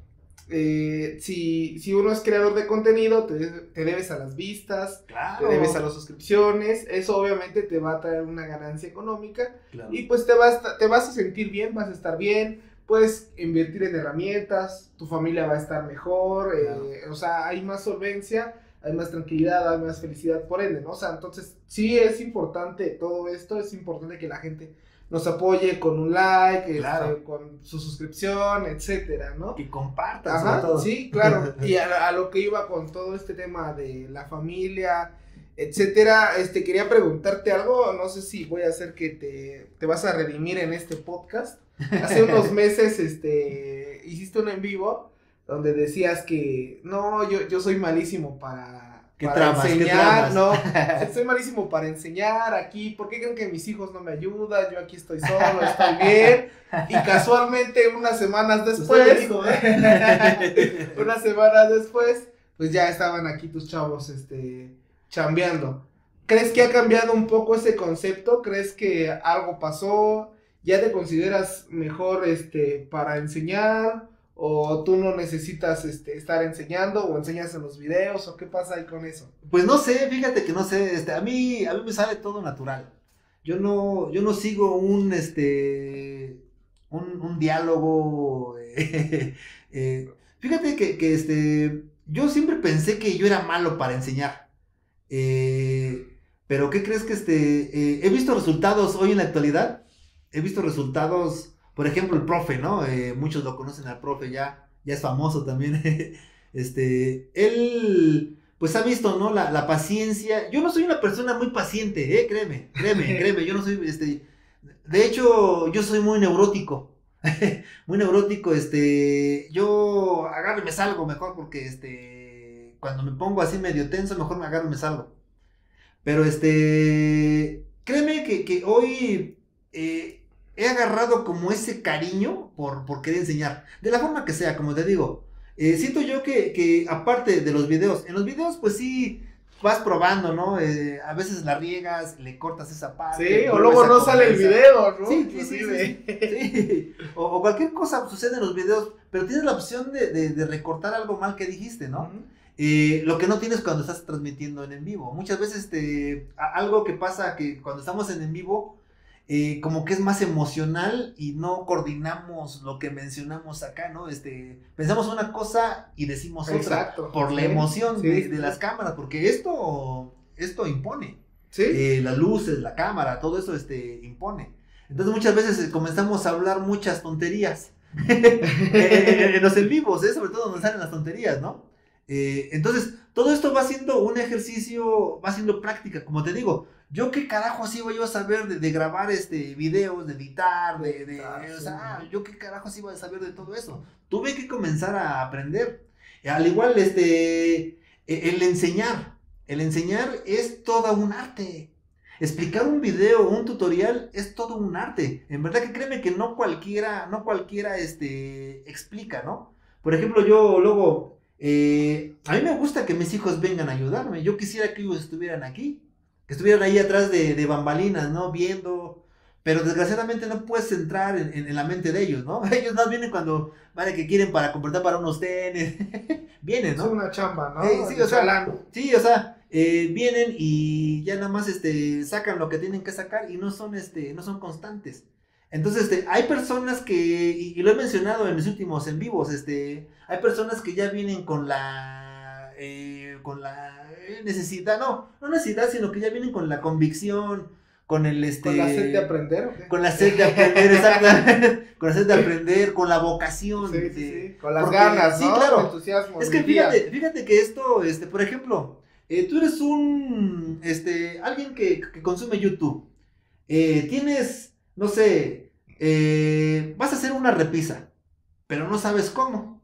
si uno es creador de contenido, te debes a las vistas, Claro. te debes a las suscripciones, eso obviamente te va a traer una ganancia económica, Claro. y pues te vas a sentir bien, vas a estar bien, puedes invertir en herramientas, tu familia va a estar mejor, Claro. O sea, hay más solvencia, hay más tranquilidad, hay más felicidad por ende, ¿no? O sea, entonces sí es importante todo esto, es importante que la gente nos apoye con un like, Claro. con su suscripción, etcétera, ¿no? Que compartan, Ajá, sobre todo. sí, claro. Y a lo que iba con todo este tema de la familia, etcétera, quería preguntarte algo, no sé si voy a hacer que te vas a redimir en este podcast. Hace unos meses, hiciste un en vivo donde decías que, no, yo soy malísimo para ¿Qué para tramas? ¿Qué enseñar, tramas? no, soy malísimo para enseñar aquí, ¿por qué creen que mis hijos no me ayudan? Yo aquí estoy solo, estoy bien, y casualmente unas semanas Usted después, lo dijo, ¿eh? unas semanas después, pues ya estaban aquí tus chavos, chambeando. ¿Crees que ha cambiado un poco ese concepto? ¿Crees que algo pasó? ¿Ya te consideras mejor, para enseñar? ¿O tú no necesitas, estar enseñando o enseñas en los videos? ¿O qué pasa ahí con eso? Pues no sé, fíjate que no sé, a mí me sale todo natural. Yo no sigo un diálogo. Fíjate que yo siempre pensé que yo era malo para enseñar. Pero ¿qué crees que he visto resultados hoy en la actualidad? He visto resultados, por ejemplo, el profe, ¿no? Muchos lo conocen al profe, ya es famoso también. Él, pues ha visto, ¿no? La paciencia. Yo no soy una persona muy paciente, créeme, yo no soy, de hecho, yo soy muy neurótico. Muy neurótico, yo agarro y me salgo mejor porque, cuando me pongo así medio tenso, mejor me agarro y me salgo. Pero, créeme que hoy he agarrado como ese cariño por querer enseñar, de la forma que sea, como te digo. Siento yo que aparte de los videos, en los videos pues sí vas probando, ¿no? A veces la riegas, le cortas esa parte. Sí, o luego no sale el video, ¿no? Sí, sí. O cualquier cosa sucede en los videos, pero tienes la opción de recortar algo mal que dijiste, ¿no? Ujú. Lo que no tienes cuando estás transmitiendo en vivo. Muchas veces algo que pasa que cuando estamos en vivo, como que es más emocional y no coordinamos lo que mencionamos acá, ¿no? Pensamos una cosa y decimos otra. Exacto. Por la Sí, emoción sí, de sí. las cámaras, porque esto impone. Sí. Las luces, la cámara, todo eso impone. Entonces muchas veces comenzamos a hablar muchas tonterías en los en vivos, sobre todo donde salen las tonterías, ¿no? Entonces, todo esto va siendo un ejercicio, va siendo práctica, como te digo. Yo qué carajos iba yo a saber de grabar videos, de editar, o sea, yo qué carajos iba a saber de todo eso. Tuve que comenzar a aprender. Al igual, el enseñar. El enseñar es todo un arte. Explicar un video, un tutorial, es todo un arte. En verdad que créeme que no cualquiera explica, ¿no? Por ejemplo, yo luego, a mí me gusta que mis hijos vengan a ayudarme. Yo quisiera que ellos estuvieran aquí, que estuvieran ahí atrás de bambalinas, ¿no? Viendo, pero desgraciadamente no puedes entrar en la mente de ellos, ¿no? Ellos más vienen cuando, vale, que quieren para comprar para unos tenis. Vienen, ¿no? Es una chamba, ¿no? Sí, o sea, vienen y ya nada más sacan lo que tienen que sacar y no son constantes. Entonces, hay personas que, y lo he mencionado en mis últimos en vivos, hay personas que ya vienen con la necesidad, no necesidad, sino que ya vienen con la convicción, con el ¿Con la sed de aprender o qué? con la sed de aprender, exactamente, con la sed de aprender, con la vocación, Sí. Con las porque, ganas, sí, ¿no? claro. El entusiasmo. Es que fíjate que esto, por ejemplo, tú eres alguien que consume YouTube, tienes, no sé, vas a hacer una repisa, pero no sabes cómo.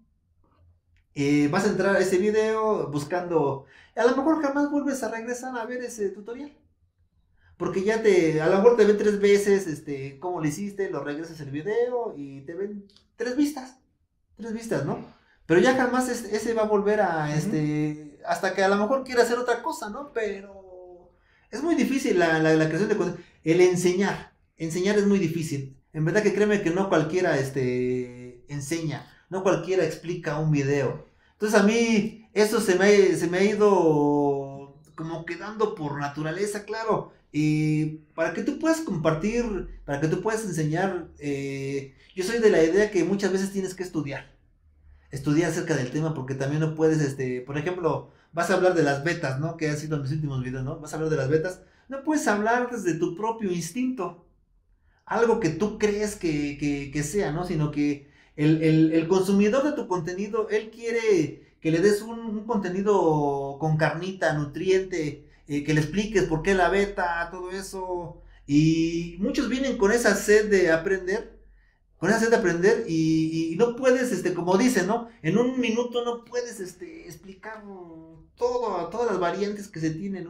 Vas a entrar a ese video buscando, a lo mejor jamás vuelves a regresar a ver ese tutorial. Porque a lo mejor te ven 3 veces, cómo lo hiciste, lo regresas el video y te ven 3 vistas, ¿no? Pero ya jamás ese va a volver a, hasta que a lo mejor quiera hacer otra cosa, ¿no? Pero es muy difícil la creación de contenido. El enseñar es muy difícil. En verdad que créeme que no cualquiera, enseña, no cualquiera explica un video. Entonces a mí eso se me ha ido como quedando por naturaleza, claro. Para que tú puedas compartir, para que tú puedas enseñar, yo soy de la idea que muchas veces tienes que estudiar acerca del tema, porque también no puedes, por ejemplo, vas a hablar de las betas, ¿no? Que han sido mis últimos videos, ¿no? Vas a hablar de las betas, no puedes hablar desde tu propio instinto, algo que tú crees que sea, ¿no? Sino que el consumidor de tu contenido, él quiere que le des un contenido con carnita, nutriente, que le expliques por qué la beta, todo eso. Y muchos vienen con esa sed de aprender, con esa sed de aprender y no puedes, como dicen, ¿no? En un minuto no puedes, explicar todas las variantes que se tienen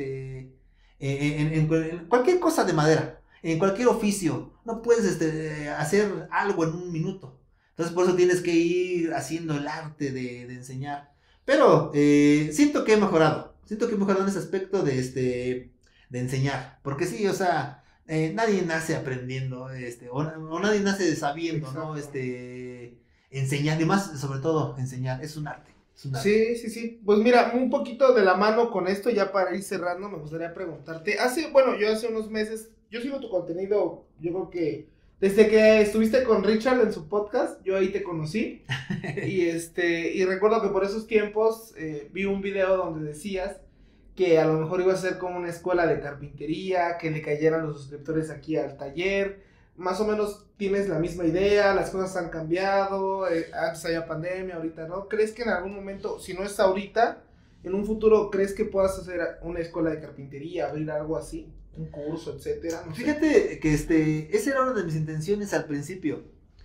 en cualquier cosa de madera, en cualquier oficio. No puedes, hacer algo en un minuto. Entonces, por eso tienes que ir haciendo el arte de enseñar. Pero siento que he mejorado en ese aspecto de enseñar. Porque sí, o sea, nadie nace aprendiendo, o nadie nace sabiendo, ¿no? Exacto. Enseñar, y más, sobre todo, enseñar, es un arte, es un arte. Sí, sí, sí. Pues mira, un poquito de la mano con esto, ya para ir cerrando, me gustaría preguntarte. Yo hace unos meses, yo sigo tu contenido, yo creo que desde que estuviste con Richard en su podcast, yo ahí te conocí. Y recuerdo que por esos tiempos vi un video donde decías que a lo mejor iba a ser como una escuela de carpintería, que le cayeran los suscriptores aquí al taller. Más o menos tienes la misma idea, las cosas han cambiado, antes había pandemia, ahorita no. ¿Crees que en algún momento, si no es ahorita, en un futuro, crees que puedas hacer una escuela de carpintería, abrir algo así, un curso, etcétera? No sé. Fíjate que esa era una de mis intenciones al principio,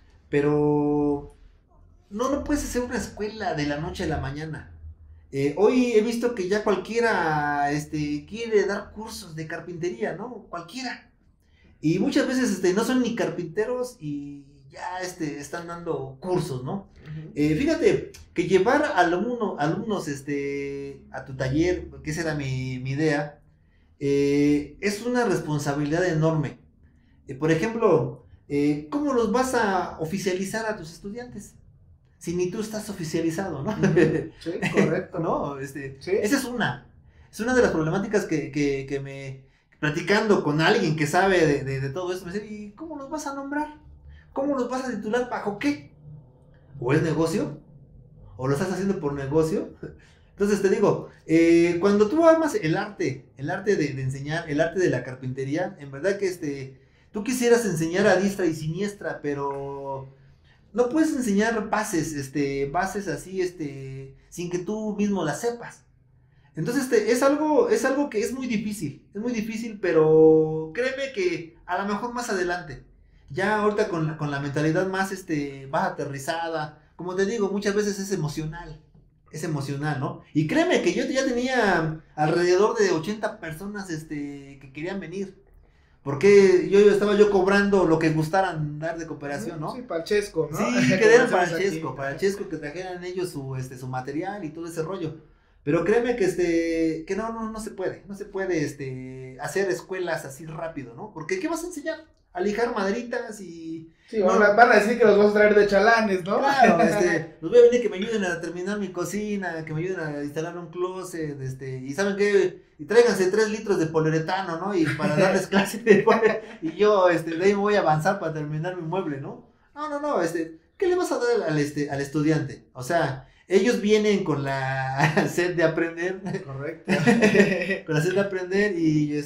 pero no puedes hacer una escuela de la noche a la mañana. Hoy he visto que ya cualquiera quiere dar cursos de carpintería, ¿no? Cualquiera. Y muchas veces no son ni carpinteros y ya están dando cursos, ¿no? Uh-huh. Fíjate que llevar alumnos a tu taller, que esa era mi idea, es una responsabilidad enorme. Por ejemplo, ¿cómo los vas a oficializar a tus estudiantes? Si ni tú estás oficializado, ¿no? Sí, correcto. ¿No? Sí. Esa es una de las problemáticas que me, platicando con alguien que sabe de todo esto, me dice, ¿y cómo los vas a nombrar? ¿Cómo los vas a titular? ¿Bajo qué? ¿O es negocio? ¿O lo estás haciendo por negocio? Entonces te digo, cuando tú amas el arte de enseñar, el arte de la carpintería, en verdad que tú quisieras enseñar a diestra y siniestra, pero no puedes enseñar bases así, sin que tú mismo las sepas. Entonces, es algo que es muy difícil, pero créeme que a lo mejor más adelante, ya ahorita con la mentalidad más, más aterrizada, como te digo, muchas veces es emocional, ¿no? Y créeme que yo ya tenía alrededor de 80 personas, que querían venir, porque estaba yo cobrando lo que gustaran dar de cooperación, Sí, ¿no? Palchesco, ¿no? Sí, que Como dieran decimos aquí. para el Chesco, que trajeran ellos su material y todo ese rollo. Pero créeme que no se puede, no se puede, hacer escuelas así rápido, ¿no? Porque ¿qué vas a enseñar? A lijar maderitas y... Sí, no, van a decir que los vas a traer de chalanes, ¿no? claro, los voy a venir que me ayuden a terminar mi cocina, que me ayuden a instalar un closet, y ¿saben qué? Y tráiganse 3 litros de poliuretano, ¿no? Y para darles clase y yo, de ahí me voy a avanzar para terminar mi mueble, ¿no? No, ¿qué le vas a dar al estudiante? O sea, ellos vienen con la sed de aprender, Correcto. con la sed de aprender y,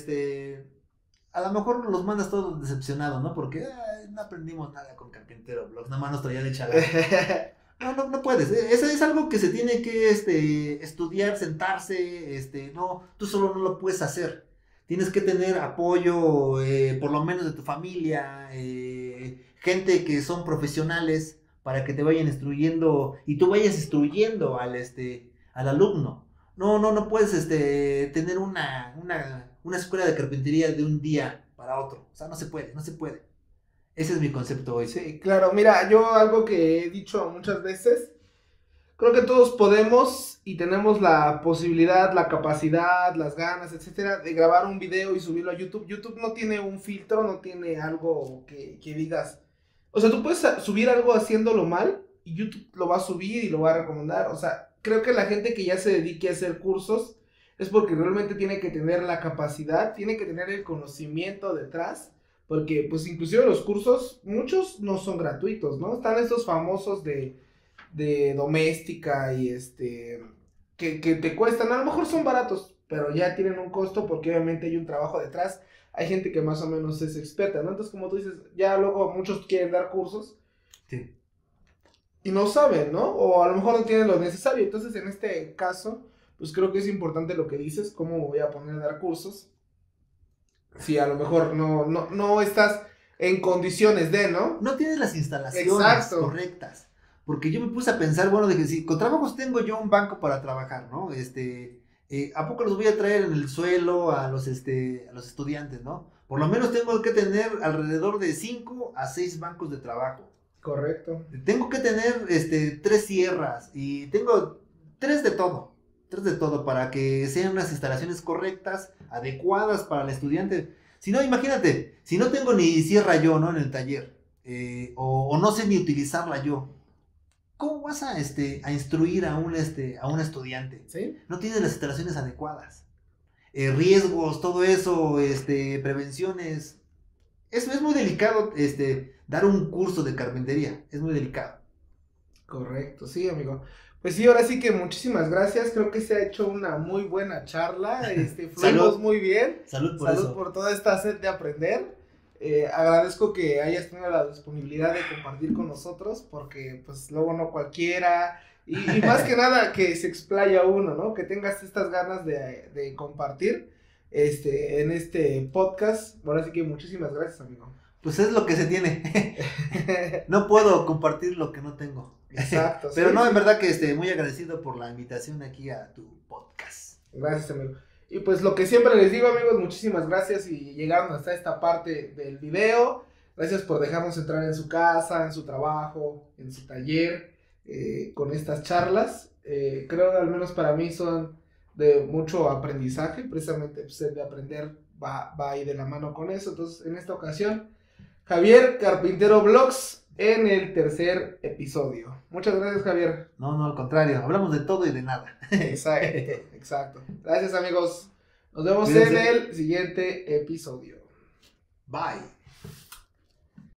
a lo mejor los mandas todos decepcionados, ¿no? Porque no aprendimos nada con Carpintero Blogs, nada más nos traía de chalán. No puedes. Es algo que se tiene que estudiar, sentarse. No, tú solo no lo puedes hacer. Tienes que tener apoyo, por lo menos de tu familia, gente que son profesionales para que te vayan instruyendo y tú vayas instruyendo al alumno. No puedes tener una escuela de carpintería de un día para otro. O sea, no se puede, no se puede. Ese es mi concepto hoy. Sí, claro, mira, yo algo que he dicho muchas veces, creo que todos podemos y tenemos la posibilidad, la capacidad, las ganas, etcétera, de grabar un video y subirlo a YouTube. YouTube no tiene un filtro, no tiene algo que digas. O sea, tú puedes subir algo haciéndolo mal y YouTube lo va a subir y lo va a recomendar. O sea, creo que la gente que ya se dedique a hacer cursos es porque realmente tiene que tener la capacidad, tiene que tener el conocimiento detrás. Porque, pues, inclusive los cursos, muchos no son gratuitos, ¿no? Están estos famosos de doméstica y que te cuestan, a lo mejor son baratos, pero ya tienen un costo porque obviamente hay un trabajo detrás, hay gente que más o menos es experta, ¿no? Entonces, como tú dices, ya luego muchos quieren dar cursos Sí. y no saben, ¿no? O a lo mejor no tienen lo necesario, entonces en este caso, pues creo que es importante lo que dices, cómo me voy a poner a dar cursos, si a lo mejor no estás en condiciones de, ¿no? No tienes las instalaciones Exacto. correctas. Porque yo me puse a pensar, bueno, dije, si con trabajos tengo yo un banco para trabajar, ¿no? ¿A poco los voy a traer en el suelo a los estudiantes, ¿no? Por lo menos tengo que tener alrededor de 5 a 6 bancos de trabajo. Correcto. Tengo que tener 3 sierras y tengo 3 de todo. 3 de todo para que sean unas instalaciones correctas, adecuadas para el estudiante. Si no, imagínate, si no tengo ni sierra yo, ¿no? En el taller, o no sé ni utilizarla yo, ¿cómo vas a instruir a un estudiante? ¿Sí? No tienes las instalaciones adecuadas. Riesgos, todo eso, prevenciones. Eso es muy delicado, dar un curso de carpintería. Es muy delicado. Correcto, sí, amigo. Pues sí, ahora sí que muchísimas gracias. Creo que se ha hecho una muy buena charla. Fluimos Salud. muy bien. Salud por Salud eso. por toda esta sed de aprender. Agradezco que hayas tenido la disponibilidad de compartir con nosotros, porque pues luego no cualquiera, y más que nada que se explaya uno, ¿no? Que tengas estas ganas de compartir en este podcast. Ahora sí que muchísimas gracias, amigo. Pues es lo que se tiene. No puedo compartir lo que no tengo. Exacto. Pero sí, no, sí. en verdad que muy agradecido por la invitación aquí a tu podcast. Gracias, amigo. Y pues lo que siempre les digo, amigos, muchísimas gracias si llegaron hasta esta parte del video. Gracias por dejarnos entrar en su casa, en su trabajo, en su taller, con estas charlas. Creo que al menos para mí son de mucho aprendizaje, precisamente pues, el de aprender va ahí de la mano con eso. Entonces, en esta ocasión, Javier Carpintero Vlogs en el 3er episodio. Muchas gracias, Javier. No, al contrario, hablamos de todo y de nada. Exacto. Gracias, amigos. Nos vemos Cuídense. en el siguiente episodio. Bye.